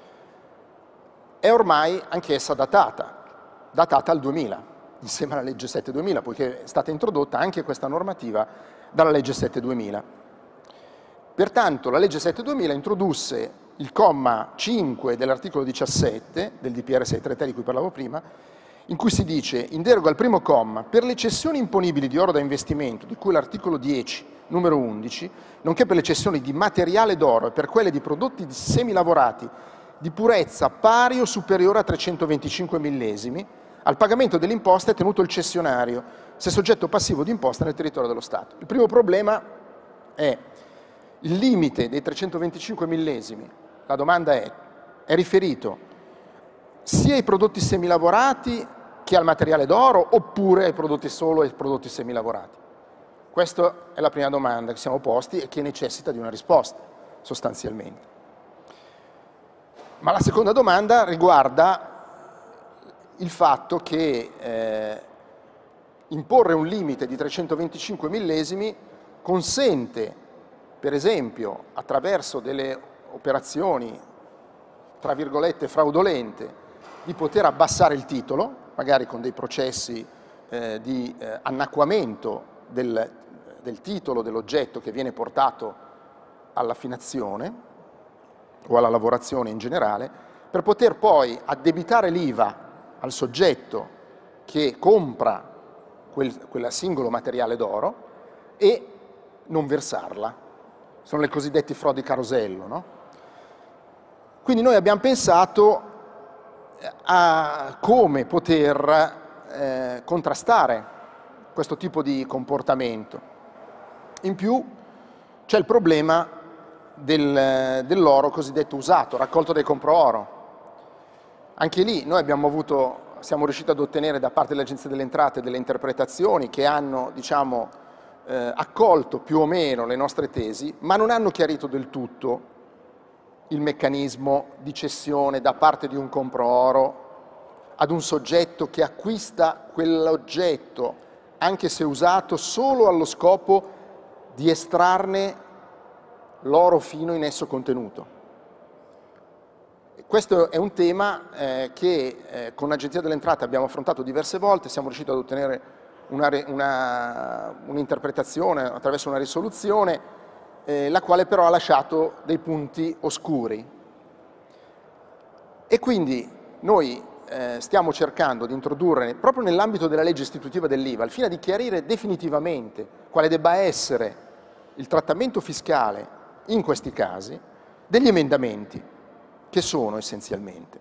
è ormai anch'essa datata al 2000, insieme alla legge 7-2000, poiché è stata introdotta anche questa normativa dalla legge 7-2000. Pertanto la legge 7-2000 introdusse il comma 5 dell'articolo 17 del DPR 633 di cui parlavo prima, in cui si dice, in deroga al primo comma, per le cessioni imponibili di oro da investimento, di cui l'articolo 10, numero 11, nonché per le cessioni di materiale d'oro e per quelle di prodotti semilavorati di purezza pari o superiore a 325 millesimi, al pagamento dell'imposta è tenuto il cessionario, se soggetto passivo di imposta nel territorio dello Stato. Il primo problema è il limite dei 325 millesimi. La domanda è riferito sia ai prodotti semilavorati che al materiale d'oro oppure ai prodotti solo ai prodotti semilavorati? Questa è la prima domanda che siamo posti e che necessita di una risposta, sostanzialmente. Ma la seconda domanda riguarda il fatto che imporre un limite di 325 millesimi consente, per esempio, attraverso delle operazioni, tra virgolette, fraudolente, di poter abbassare il titolo, magari con dei processi di annacquamento del titolo dell'oggetto che viene portato all'affinazione o alla lavorazione in generale, per poter poi addebitare l'IVA al soggetto che compra quel singolo materiale d'oro e non versarla. Sono le cosiddette frodi carosello, no? Quindi noi abbiamo pensato a come poter contrastare questo tipo di comportamento. In più c'è il problema dell'oro cosiddetto usato, raccolto dai compro-oro. Anche lì noi siamo riusciti ad ottenere da parte dell'Agenzia delle Entrate delle interpretazioni che hanno, diciamo, accolto più o meno le nostre tesi, ma non hanno chiarito del tutto il meccanismo di cessione da parte di un compro-oro ad un soggetto che acquista quell'oggetto, anche se usato, solo allo scopo di estrarne l'oro fino in esso contenuto. Questo è un tema che con l'Agenzia delle Entrate abbiamo affrontato diverse volte, siamo riusciti ad ottenere un'interpretazione attraverso una risoluzione, la quale però ha lasciato dei punti oscuri. E quindi noi stiamo cercando di introdurre, proprio nell'ambito della legge istitutiva dell'IVA, al fine di chiarire definitivamente quale debba essere il trattamento fiscale in questi casi, degli emendamenti che sono essenzialmente: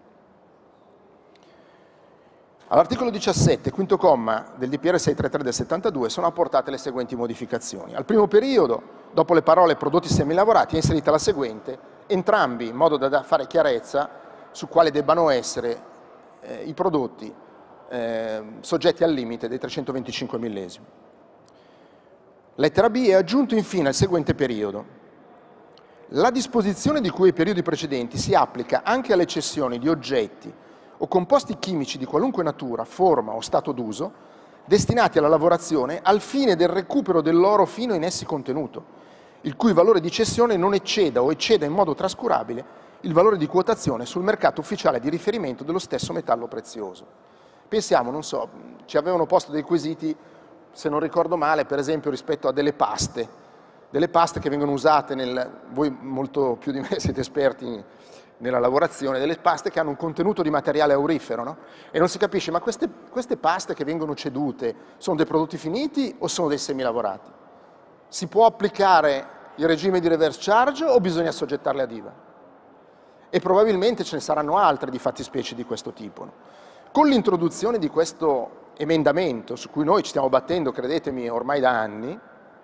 all'articolo 17, quinto comma del DPR 633 del 72, sono apportate le seguenti modificazioni. Al primo periodo, dopo le parole prodotti semilavorati, è inserita la seguente, entrambi in modo da fare chiarezza su quali debbano essere i prodotti soggetti al limite dei 325 millesimi. Lettera B, è aggiunto infine il seguente periodo. La disposizione di cui ai periodi precedenti si applica anche alle cessioni di oggetti o composti chimici di qualunque natura, forma o stato d'uso, destinati alla lavorazione al fine del recupero dell'oro fino in essi contenuto, il cui valore di cessione non ecceda o ecceda in modo trascurabile il valore di quotazione sul mercato ufficiale di riferimento dello stesso metallo prezioso. Pensiamo, non so, ci avevano posto dei quesiti, se non ricordo male, per esempio rispetto a delle paste che vengono usate, voi molto più di me siete esperti nella lavorazione, delle paste che hanno un contenuto di materiale aurifero, no? E non si capisce, ma queste paste che vengono cedute sono dei prodotti finiti o sono dei semilavorati? Si può applicare il regime di reverse charge o bisogna assoggettarle ad IVA? E probabilmente ce ne saranno altre di fattispecie di questo tipo, no? Con l'introduzione di questo emendamento, su cui noi ci stiamo battendo, credetemi, ormai da anni,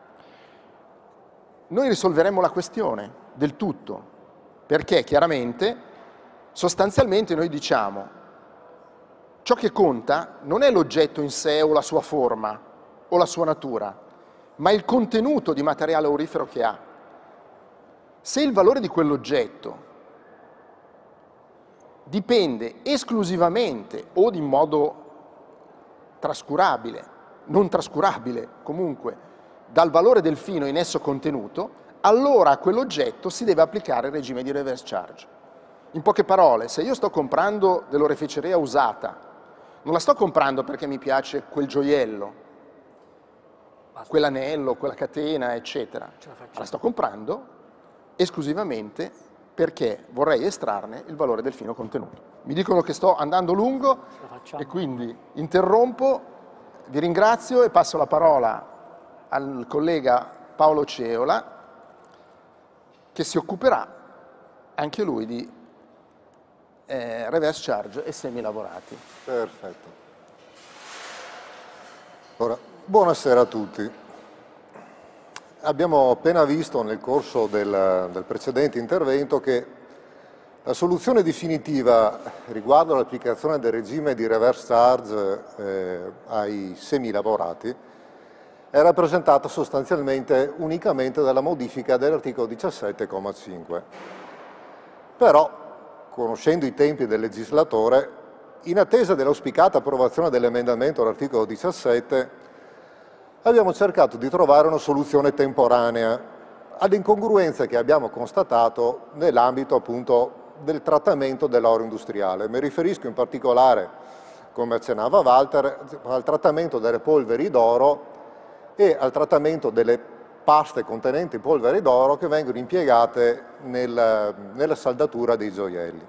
noi risolveremo la questione del tutto, perché chiaramente, sostanzialmente noi diciamo, ciò che conta non è l'oggetto in sé o la sua forma o la sua natura, ma il contenuto di materiale aurifero che ha. Se il valore di quell'oggetto dipende esclusivamente o in modo trascurabile, non trascurabile comunque, dal valore del fino in esso contenuto, allora a quell'oggetto si deve applicare il regime di reverse charge. In poche parole, se io sto comprando dell'oreficeria usata, non la sto comprando perché mi piace quel gioiello, quell'anello, quella catena, eccetera. La sto comprando esclusivamente perché vorrei estrarne il valore del fino contenuto. Mi dicono che sto andando lungo e quindi interrompo, vi ringrazio e passo la parola al collega Paolo Ceola, che si occuperà anche lui di reverse charge e semilavorati. Perfetto. Ora, buonasera a tutti. Abbiamo appena visto nel corso del precedente intervento che la soluzione definitiva riguardo all'applicazione del regime di reverse charge ai semilavorati è rappresentata sostanzialmente unicamente dalla modifica dell'articolo 17,5. Però, conoscendo i tempi del legislatore, in attesa dell'auspicata approvazione dell'emendamento all'articolo 17, abbiamo cercato di trovare una soluzione temporanea alle incongruenze che abbiamo constatato nell'ambito appunto del trattamento dell'oro industriale. Mi riferisco in particolare, come accennava Walter, al trattamento delle polveri d'oro e al trattamento delle paste contenenti polveri d'oro che vengono impiegate nella saldatura dei gioielli.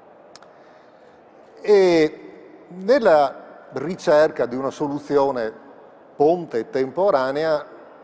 E nella ricerca di una soluzione ponte temporanea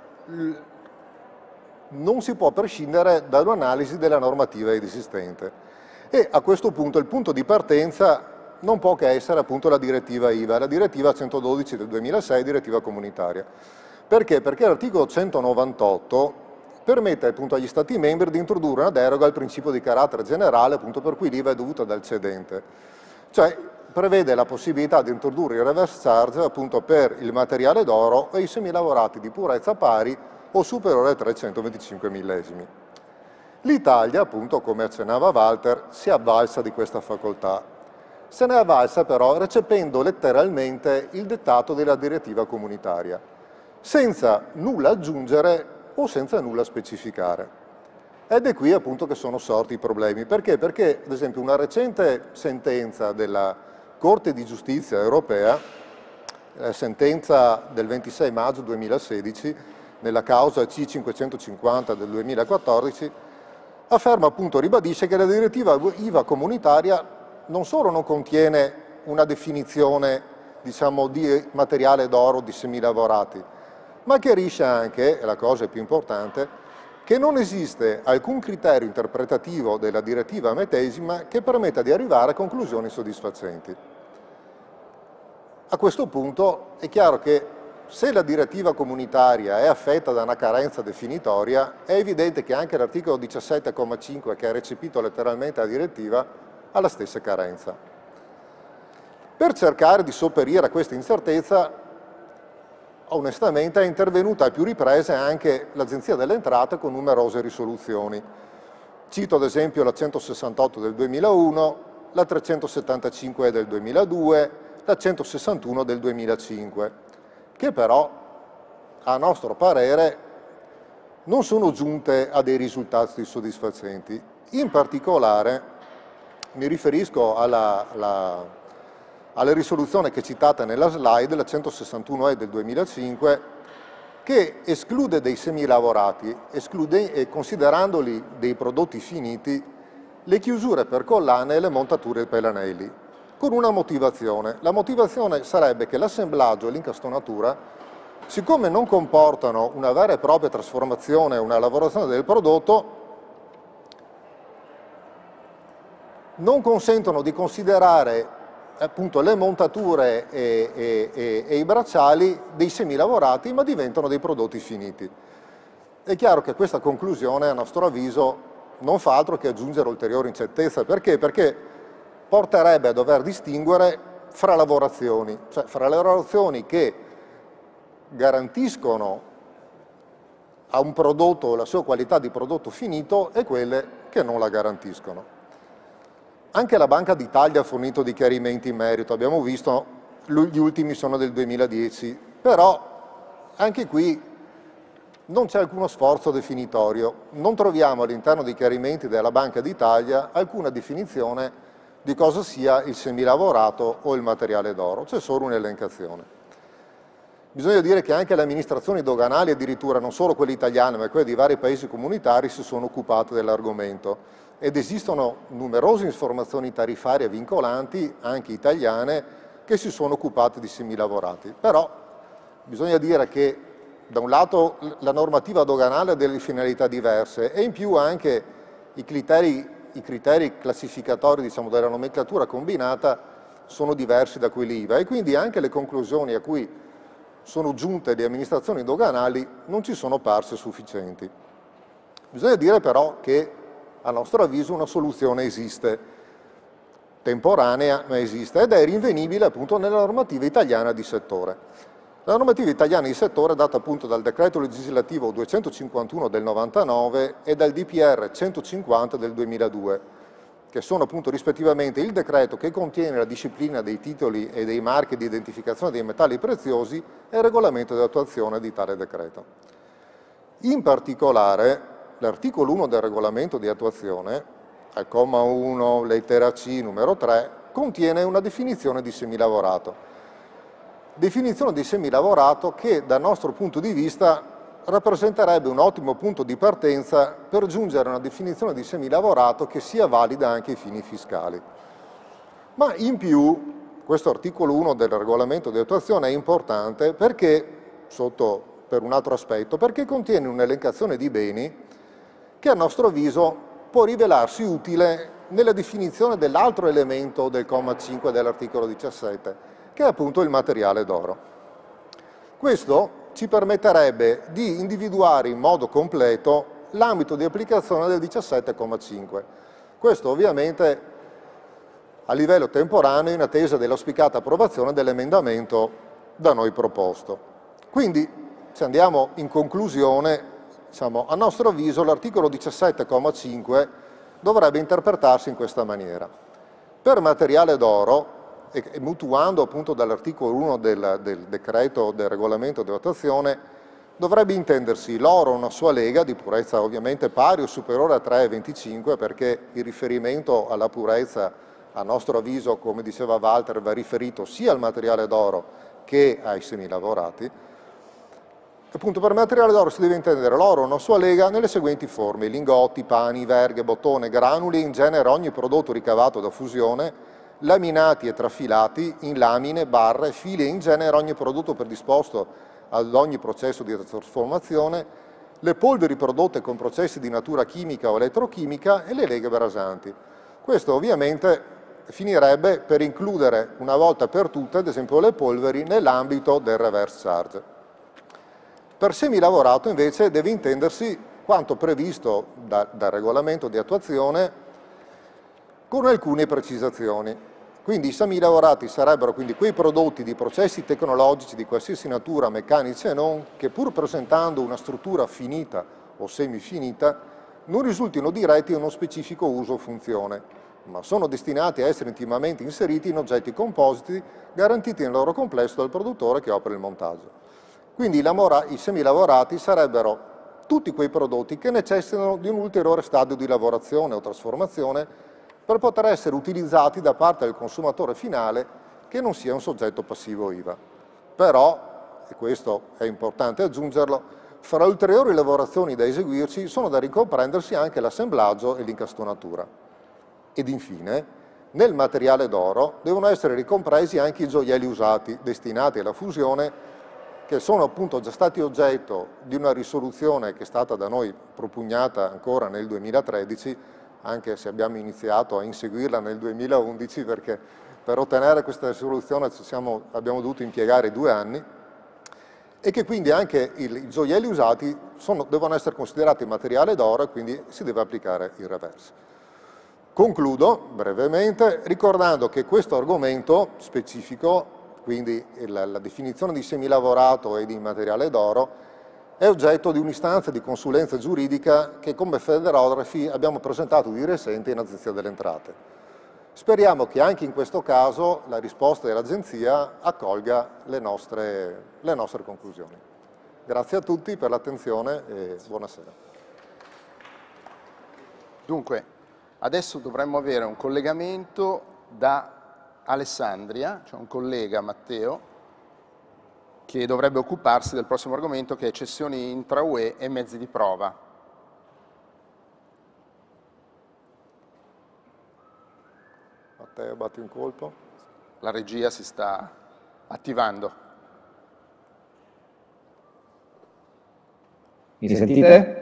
non si può prescindere da un'analisi della normativa esistente. E a questo punto il punto di partenza non può che essere appunto la direttiva IVA, la direttiva 112 del 2006, direttiva comunitaria. Perché? Perché l'articolo 198 permette appunto agli Stati membri di introdurre una deroga al principio di carattere generale appunto per cui l'IVA è dovuta dal cedente. Cioè prevede la possibilità di introdurre il reverse charge appunto per il materiale d'oro e i semilavorati di purezza pari o superiore a 325 millesimi. L'Italia, appunto, come accennava Walter, si è avvalsa di questa facoltà. Se ne è avvalsa però recependo letteralmente il dettato della direttiva comunitaria, senza nulla aggiungere o senza nulla specificare. Ed è qui appunto che sono sorti i problemi. Perché? Perché, ad esempio, una recente sentenza della Corte di Giustizia europea, sentenza del 26 maggio 2016, nella causa C550 del 2014, afferma appunto, ribadisce che la direttiva IVA comunitaria non solo non contiene una definizione, diciamo, di materiale d'oro di semilavorati, ma chiarisce anche, e la cosa più importante, che non esiste alcun criterio interpretativo della direttiva medesima che permetta di arrivare a conclusioni soddisfacenti. A questo punto è chiaro che se la direttiva comunitaria è affetta da una carenza definitoria, è evidente che anche l'articolo 17,5, che ha recepito letteralmente la direttiva, ha la stessa carenza. Per cercare di sopperire a questa incertezza, onestamente è intervenuta a più riprese anche l'Agenzia delle Entrate con numerose risoluzioni. Cito ad esempio la 168 del 2001, la 375 del 2002, la 161 del 2005, che però, a nostro parere, non sono giunte a dei risultati soddisfacenti. In particolare mi riferisco alla risoluzione che è citata nella slide, la 161E del 2005, che esclude dei semilavorati, considerandoli dei prodotti finiti, le chiusure per collane e le montature per anelli, con una motivazione. La motivazione sarebbe che l'assemblaggio e l'incastonatura, siccome non comportano una vera e propria trasformazione, una lavorazione del prodotto, non consentono di considerare appunto le montature e i bracciali dei semilavorati, ma diventano dei prodotti finiti. È chiaro che questa conclusione, a nostro avviso, non fa altro che aggiungere ulteriore incertezza. Perché? Perché porterebbe a dover distinguere fra lavorazioni, cioè fra le lavorazioni che garantiscono a un prodotto la sua qualità di prodotto finito e quelle che non la garantiscono. Anche la Banca d'Italia ha fornito dei chiarimenti in merito, abbiamo visto, gli ultimi sono del 2010, però anche qui non c'è alcuno sforzo definitorio, non troviamo all'interno dei chiarimenti della Banca d'Italia alcuna definizione di cosa sia il semilavorato o il materiale d'oro, c'è solo un'elencazione. Bisogna dire che anche le amministrazioni doganali, addirittura non solo quelle italiane ma quelle di vari paesi comunitari, si sono occupate dell'argomento ed esistono numerose informazioni tariffarie vincolanti, anche italiane, che si sono occupate di semilavorati. Però bisogna dire che da un lato la normativa doganale ha delle finalità diverse e in più anche i criteri classificatori, diciamo, della nomenclatura combinata sono diversi da quelli IVA e quindi anche le conclusioni a cui sono giunte le amministrazioni doganali non ci sono parse sufficienti. Bisogna dire però che a nostro avviso una soluzione esiste, temporanea ma esiste, ed è rinvenibile appunto nella normativa italiana di settore. La normativa italiana di settore è data appunto dal decreto legislativo 251 del 99 e dal DPR 150 del 2002, che sono appunto rispettivamente il decreto che contiene la disciplina dei titoli e dei marchi di identificazione dei metalli preziosi e il regolamento di attuazione di tale decreto. In particolare, l'articolo 1 del regolamento di attuazione, al comma 1, lettera C, numero 3, contiene una definizione di semilavorato. Definizione di semilavorato che, dal nostro punto di vista, rappresenterebbe un ottimo punto di partenza per giungere a una definizione di semilavorato che sia valida anche ai fini fiscali. Ma in più, questo articolo 1 del regolamento di attuazione è importante perché, per un altro aspetto, perché contiene un'elencazione di beni che a nostro avviso può rivelarsi utile nella definizione dell'altro elemento del comma 5 dell'articolo 17, che è appunto il materiale d'oro. Questo ci permetterebbe di individuare in modo completo l'ambito di applicazione del 17,5. Questo ovviamente a livello temporaneo in attesa dell'auspicata approvazione dell'emendamento da noi proposto. Quindi, se andiamo in conclusione, diciamo, a nostro avviso l'articolo 17,5 dovrebbe interpretarsi in questa maniera. Per materiale d'oro, e mutuando appunto dall'articolo 1 del decreto del regolamento di attuazione, dovrebbe intendersi l'oro una sua lega di purezza ovviamente pari o superiore a 3,25, perché il riferimento alla purezza, a nostro avviso, come diceva Walter, va riferito sia al materiale d'oro che ai semilavorati. Appunto, per materiale d'oro si deve intendere l'oro una sua lega nelle seguenti forme: lingotti, pani, verghe, bottone, granuli, in genere ogni prodotto ricavato da fusione, laminati e trafilati in lamine, barre, fili e in genere ogni prodotto predisposto ad ogni processo di trasformazione, le polveri prodotte con processi di natura chimica o elettrochimica e le leghe brasanti. Questo ovviamente finirebbe per includere una volta per tutte, ad esempio, le polveri nell'ambito del reverse charge. Per semilavorato invece deve intendersi quanto previsto dal regolamento di attuazione con alcune precisazioni. Quindi i semilavorati sarebbero quindi quei prodotti di processi tecnologici di qualsiasi natura, meccanici e non, che pur presentando una struttura finita o semifinita, non risultino diretti a uno specifico uso o funzione, ma sono destinati a essere intimamente inseriti in oggetti compositi garantiti nel loro complesso dal produttore che opera il montaggio. Quindi i semilavorati sarebbero tutti quei prodotti che necessitano di un ulteriore stadio di lavorazione o trasformazione per poter essere utilizzati da parte del consumatore finale che non sia un soggetto passivo IVA. Però, e questo è importante aggiungerlo, fra ulteriori lavorazioni da eseguirci sono da ricomprendersi anche l'assemblaggio e l'incastonatura. Ed infine, nel materiale d'oro devono essere ricompresi anche i gioielli usati destinati alla fusione, che sono appunto già stati oggetto di una risoluzione che è stata da noi propugnata ancora nel 2013, anche se abbiamo iniziato a inseguirla nel 2011, perché per ottenere questa risoluzione abbiamo dovuto impiegare 2 anni, e che quindi anche i gioielli usati devono essere considerati materiale d'oro e quindi si deve applicare il reverse. Concludo brevemente ricordando che questo argomento specifico, quindi la definizione di semilavorato e di materiale d'oro, è oggetto di un'istanza di consulenza giuridica che come Federografi abbiamo presentato di recente in Agenzia delle Entrate. Speriamo che anche in questo caso la risposta dell'Agenzia accolga le nostre conclusioni. Grazie a tutti per l'attenzione e buonasera. Dunque, adesso dovremmo avere un collegamento da Alessandria, cioè un collega, Matteo, che dovrebbe occuparsi del prossimo argomento, che è cessioni intra-UE e mezzi di prova. Matteo, batti un colpo. La regia si sta attivando. Mi sentite?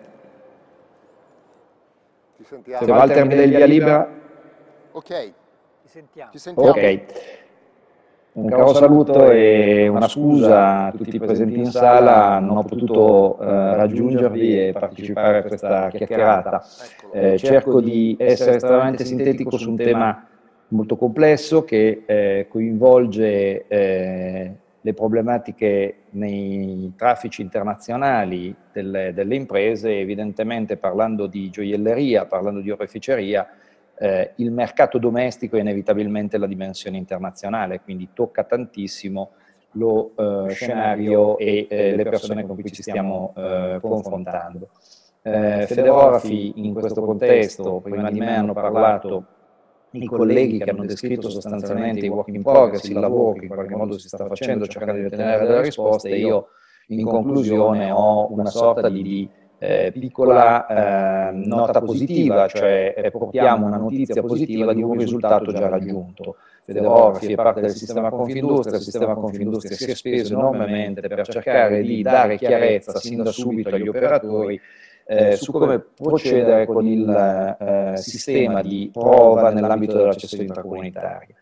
Ti sentiamo. Se Walter mi dà il via libera. Ok, Ci ci sentiamo. Ok. Un caro saluto e una scusa a tutti i presenti in sala, non ho potuto raggiungervi e partecipare a questa chiacchierata. Cerco di essere estremamente sintetico su un tema molto complesso che coinvolge le problematiche nei traffici internazionali delle imprese, evidentemente parlando di gioielleria, parlando di oreficeria. Il mercato domestico è inevitabilmente la dimensione internazionale, quindi tocca tantissimo lo scenario e le persone con cui ci stiamo confrontando. Federografi in questo contesto, prima di me hanno parlato i colleghi che hanno descritto sostanzialmente i work in progress, il lavoro che in qualche modo si sta facendo cercando di ottenere delle risposte, e io in conclusione ho una sorta di piccola nota positiva, cioè portiamo una notizia positiva di un risultato già raggiunto. Federografi è parte del sistema Confindustria, il sistema Confindustria si è speso enormemente per cercare di dare chiarezza sin da subito agli operatori su come procedere con il sistema di prova nell'ambito della cessione intracomunitaria.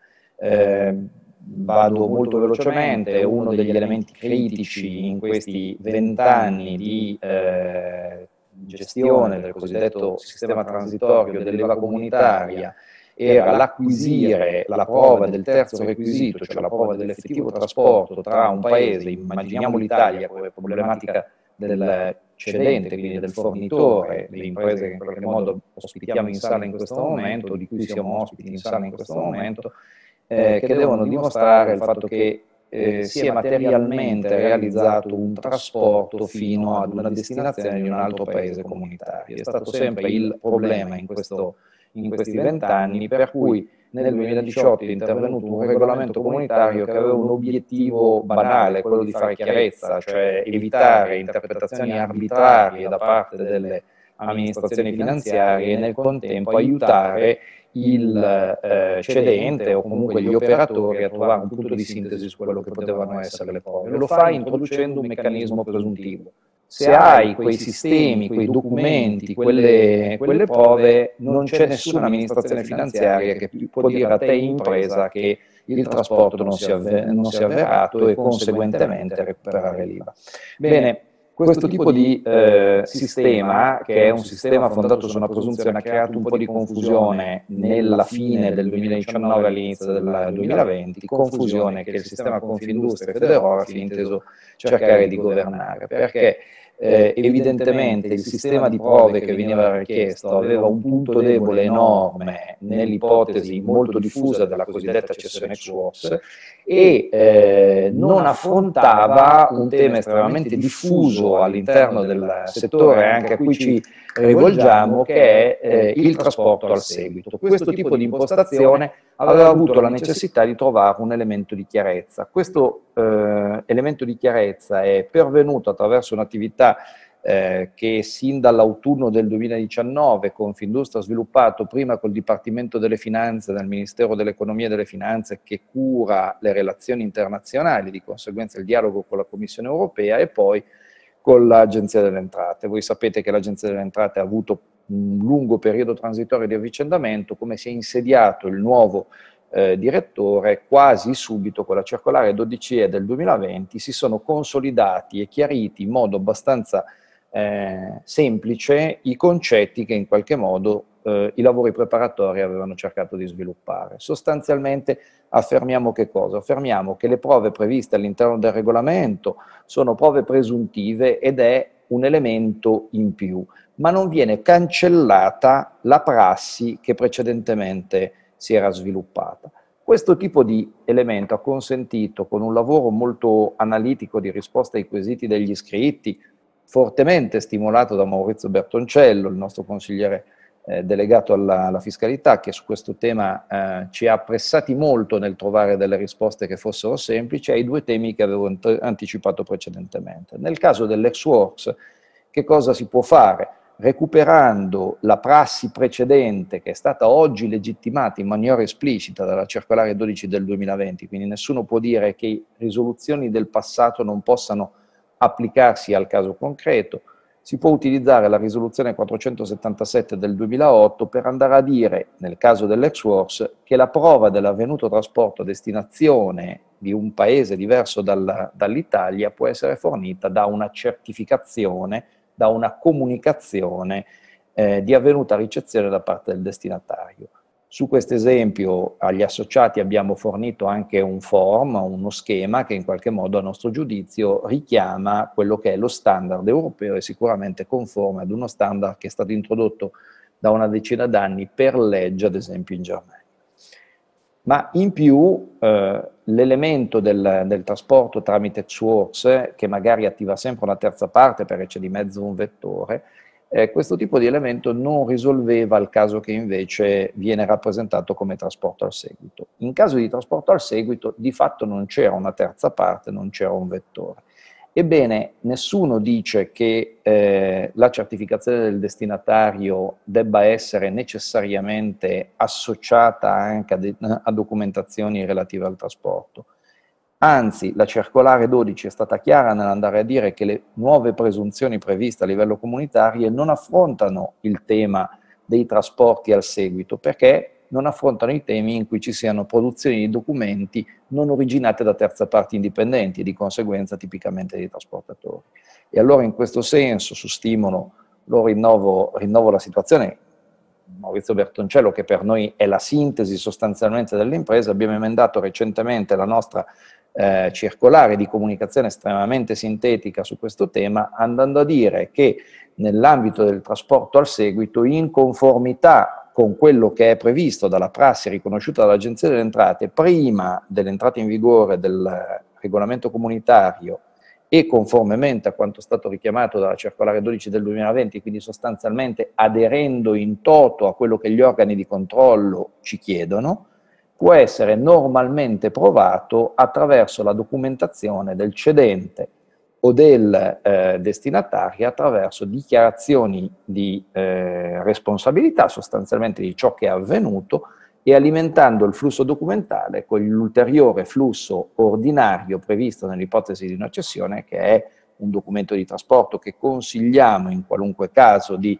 Vado molto velocemente. Uno degli elementi critici in questi 20 anni di gestione del cosiddetto sistema transitorio dell'EVA comunitaria era l'acquisire la prova del terzo requisito, cioè la prova dell'effettivo trasporto tra un paese, immaginiamo l'Italia come problematica del cedente, quindi del fornitore, le imprese che in qualche modo ospitiamo in sala in questo momento, di cui siamo ospiti in sala in questo momento, che devono dimostrare il fatto che si è materialmente realizzato un trasporto fino ad una destinazione di un altro paese comunitario. È stato sempre il problema in questi 20 anni, per cui nel 2018 è intervenuto un regolamento comunitario che aveva un obiettivo banale, quello di fare chiarezza, cioè evitare interpretazioni arbitrarie da parte delle amministrazioni finanziarie e nel contempo aiutare il cedente o comunque gli operatori a trovare un punto di sintesi su quello che potevano essere le prove. Lo fa introducendo un meccanismo presuntivo. Se hai quei sistemi, quei documenti, quelle prove, non c'è nessuna amministrazione finanziaria che può dire a te impresa che il trasporto non si è avverato e conseguentemente recuperare l'IVA. Bene, questo tipo di sistema, che è un sistema fondato su una presunzione, ha creato un po' di confusione nella fine del 2019 all'inizio del 2020, confusione che il sistema Confindustria e Federografi ha inteso cercare di governare, perché evidentemente il sistema di prove che veniva richiesto aveva un punto debole enorme nell'ipotesi molto diffusa della cosiddetta cessione ex uops e non affrontava un tema estremamente diffuso all'interno del settore anche a cui ci rivolgiamo, che è il trasporto al seguito. Questo tipo di impostazione aveva avuto la necessità di trovare un elemento di chiarezza. Questo elemento di chiarezza è pervenuto attraverso un'attività che sin dall'autunno del 2019 Confindustria ha sviluppato prima col Dipartimento delle Finanze del Ministero dell'Economia e delle Finanze, che cura le relazioni internazionali, di conseguenza il dialogo con la Commissione Europea, e poi con l'Agenzia delle Entrate. Voi sapete che l'Agenzia delle Entrate ha avuto un lungo periodo transitorio di avvicendamento. Come si è insediato il nuovo direttore, quasi subito con la circolare 12E del 2020 si sono consolidati e chiariti in modo abbastanza semplice i concetti che in qualche modo i lavori preparatori avevano cercato di sviluppare. Sostanzialmente affermiamo che cosa? Affermiamo che le prove previste all'interno del regolamento sono prove presuntive ed è un elemento in più, ma non viene cancellata la prassi che precedentemente si era sviluppata. Questo tipo di elemento ha consentito, con un lavoro molto analitico di risposta ai quesiti degli iscritti, fortemente stimolato da Maurizio Bertoncello, il nostro consigliere delegato alla fiscalità, che su questo tema ci ha appressati molto nel trovare delle risposte che fossero semplici, ai due temi che avevo anticipato precedentemente. Nel caso dell'ex works, che cosa si può fare? Recuperando la prassi precedente che è stata oggi legittimata in maniera esplicita dalla circolare 12 del 2020, quindi nessuno può dire che risoluzioni del passato non possano applicarsi al caso concreto, si può utilizzare la risoluzione 477 del 2008 per andare a dire, nel caso dell'ex works, che la prova dell'avvenuto trasporto a destinazione di un paese diverso dall'Italia può essere fornita da una certificazione, da una comunicazione di avvenuta ricezione da parte del destinatario. Su questo esempio agli associati abbiamo fornito anche un form, uno schema che in qualche modo a nostro giudizio richiama quello che è lo standard europeo e sicuramente conforme ad uno standard che è stato introdotto da una decina d'anni per legge, ad esempio in Germania. Ma in più l'elemento del trasporto tramite ex-works, che magari attiva sempre una terza parte perché c'è di mezzo un vettore, questo tipo di elemento non risolveva il caso che invece viene rappresentato come trasporto al seguito. In caso di trasporto al seguito, di fatto non c'era una terza parte, non c'era un vettore. Ebbene, nessuno dice che la certificazione del destinatario debba essere necessariamente associata anche a documentazioni relative al trasporto. Anzi, la circolare 12 è stata chiara nell'andare a dire che le nuove presunzioni previste a livello comunitario non affrontano il tema dei trasporti al seguito, perché non affrontano i temi in cui ci siano produzioni di documenti non originate da terze parti indipendenti e di conseguenza tipicamente dei trasportatori. E allora in questo senso, su stimolo, lo rinnovo la situazione. Maurizio Bertoncello, che per noi è la sintesi sostanzialmente delle imprese, abbiamo emendato recentemente la nostra circolare di comunicazione estremamente sintetica su questo tema, andando a dire che nell'ambito del trasporto al seguito, in conformità con quello che è previsto dalla prassi riconosciuta dall'Agenzia delle Entrate prima dell'entrata in vigore del regolamento comunitario e conformemente a quanto è stato richiamato dalla circolare 12 del 2020, quindi sostanzialmente aderendo in toto a quello che gli organi di controllo ci chiedono, può essere normalmente provato attraverso la documentazione del cedente o del destinatario, attraverso dichiarazioni di responsabilità sostanzialmente di ciò che è avvenuto e alimentando il flusso documentale con l'ulteriore flusso ordinario previsto nell'ipotesi di una cessione, che è un documento di trasporto che consigliamo in qualunque caso di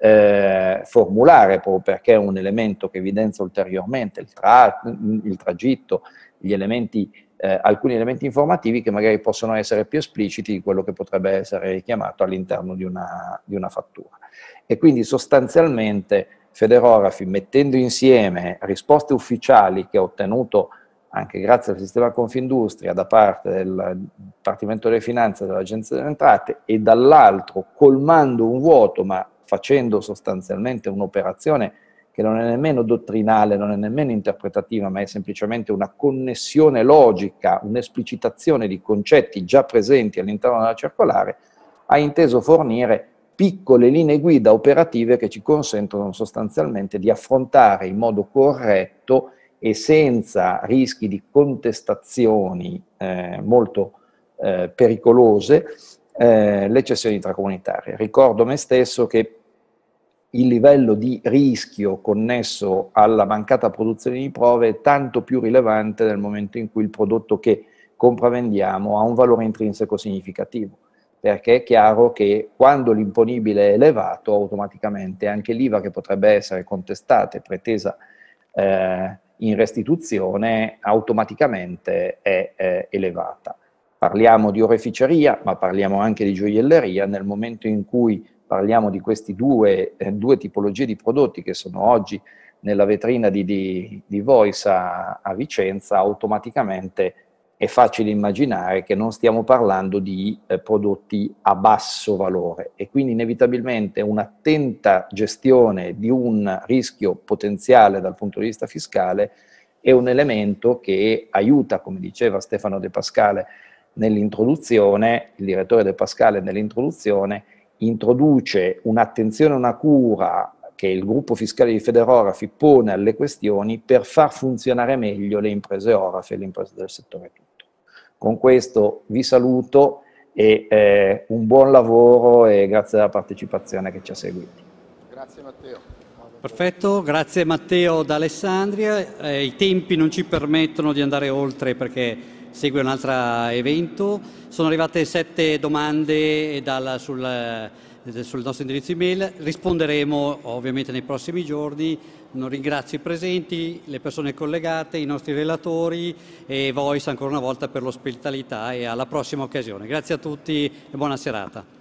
formulare, proprio perché è un elemento che evidenzia ulteriormente il tragitto, gli elementi, alcuni elementi informativi che magari possono essere più espliciti di quello che potrebbe essere richiamato all'interno di una fattura. E quindi sostanzialmente Federografi, mettendo insieme risposte ufficiali che ha ottenuto anche grazie al sistema Confindustria da parte del Dipartimento delle Finanze e dell'Agenzia delle Entrate, e dall'altro colmando un vuoto, ma facendo sostanzialmente un'operazione che non è nemmeno dottrinale, non è nemmeno interpretativa, ma è semplicemente una connessione logica, un'esplicitazione di concetti già presenti all'interno della circolare, ha inteso fornire piccole linee guida operative che ci consentono sostanzialmente di affrontare in modo corretto e senza rischi di contestazioni molto pericolose le cessioni intracomunitarie. Ricordo me stesso che il livello di rischio connesso alla mancata produzione di prove è tanto più rilevante nel momento in cui il prodotto che compravendiamo ha un valore intrinseco significativo, perché è chiaro che quando l'imponibile è elevato, automaticamente anche l'IVA che potrebbe essere contestata e pretesa in restituzione automaticamente è elevata. Parliamo di oreficeria, ma parliamo anche di gioielleria nel momento in cui parliamo di questi due tipologie di prodotti che sono oggi nella vetrina di Voice a Vicenza. Automaticamente è facile immaginare che non stiamo parlando di prodotti a basso valore e quindi inevitabilmente un'attenta gestione di un rischio potenziale dal punto di vista fiscale è un elemento che aiuta, come diceva Stefano De Pascale nell'introduzione, il direttore De Pascale nell'introduzione, introduce un'attenzione e una cura che il gruppo fiscale di Federorafi pone alle questioni per far funzionare meglio le imprese Orafi e le imprese del settore tutto. Con questo vi saluto e un buon lavoro e grazie della partecipazione che ci ha seguiti. Grazie Matteo. Perfetto, grazie Matteo da Alessandria. I tempi non ci permettono di andare oltre perché segue un altro evento. Sono arrivate 7 domande sul nostro indirizzo email, risponderemo ovviamente nei prossimi giorni. Ringrazio i presenti, le persone collegate, i nostri relatori e Voice ancora una volta per l'ospitalità e alla prossima occasione. Grazie a tutti e buona serata.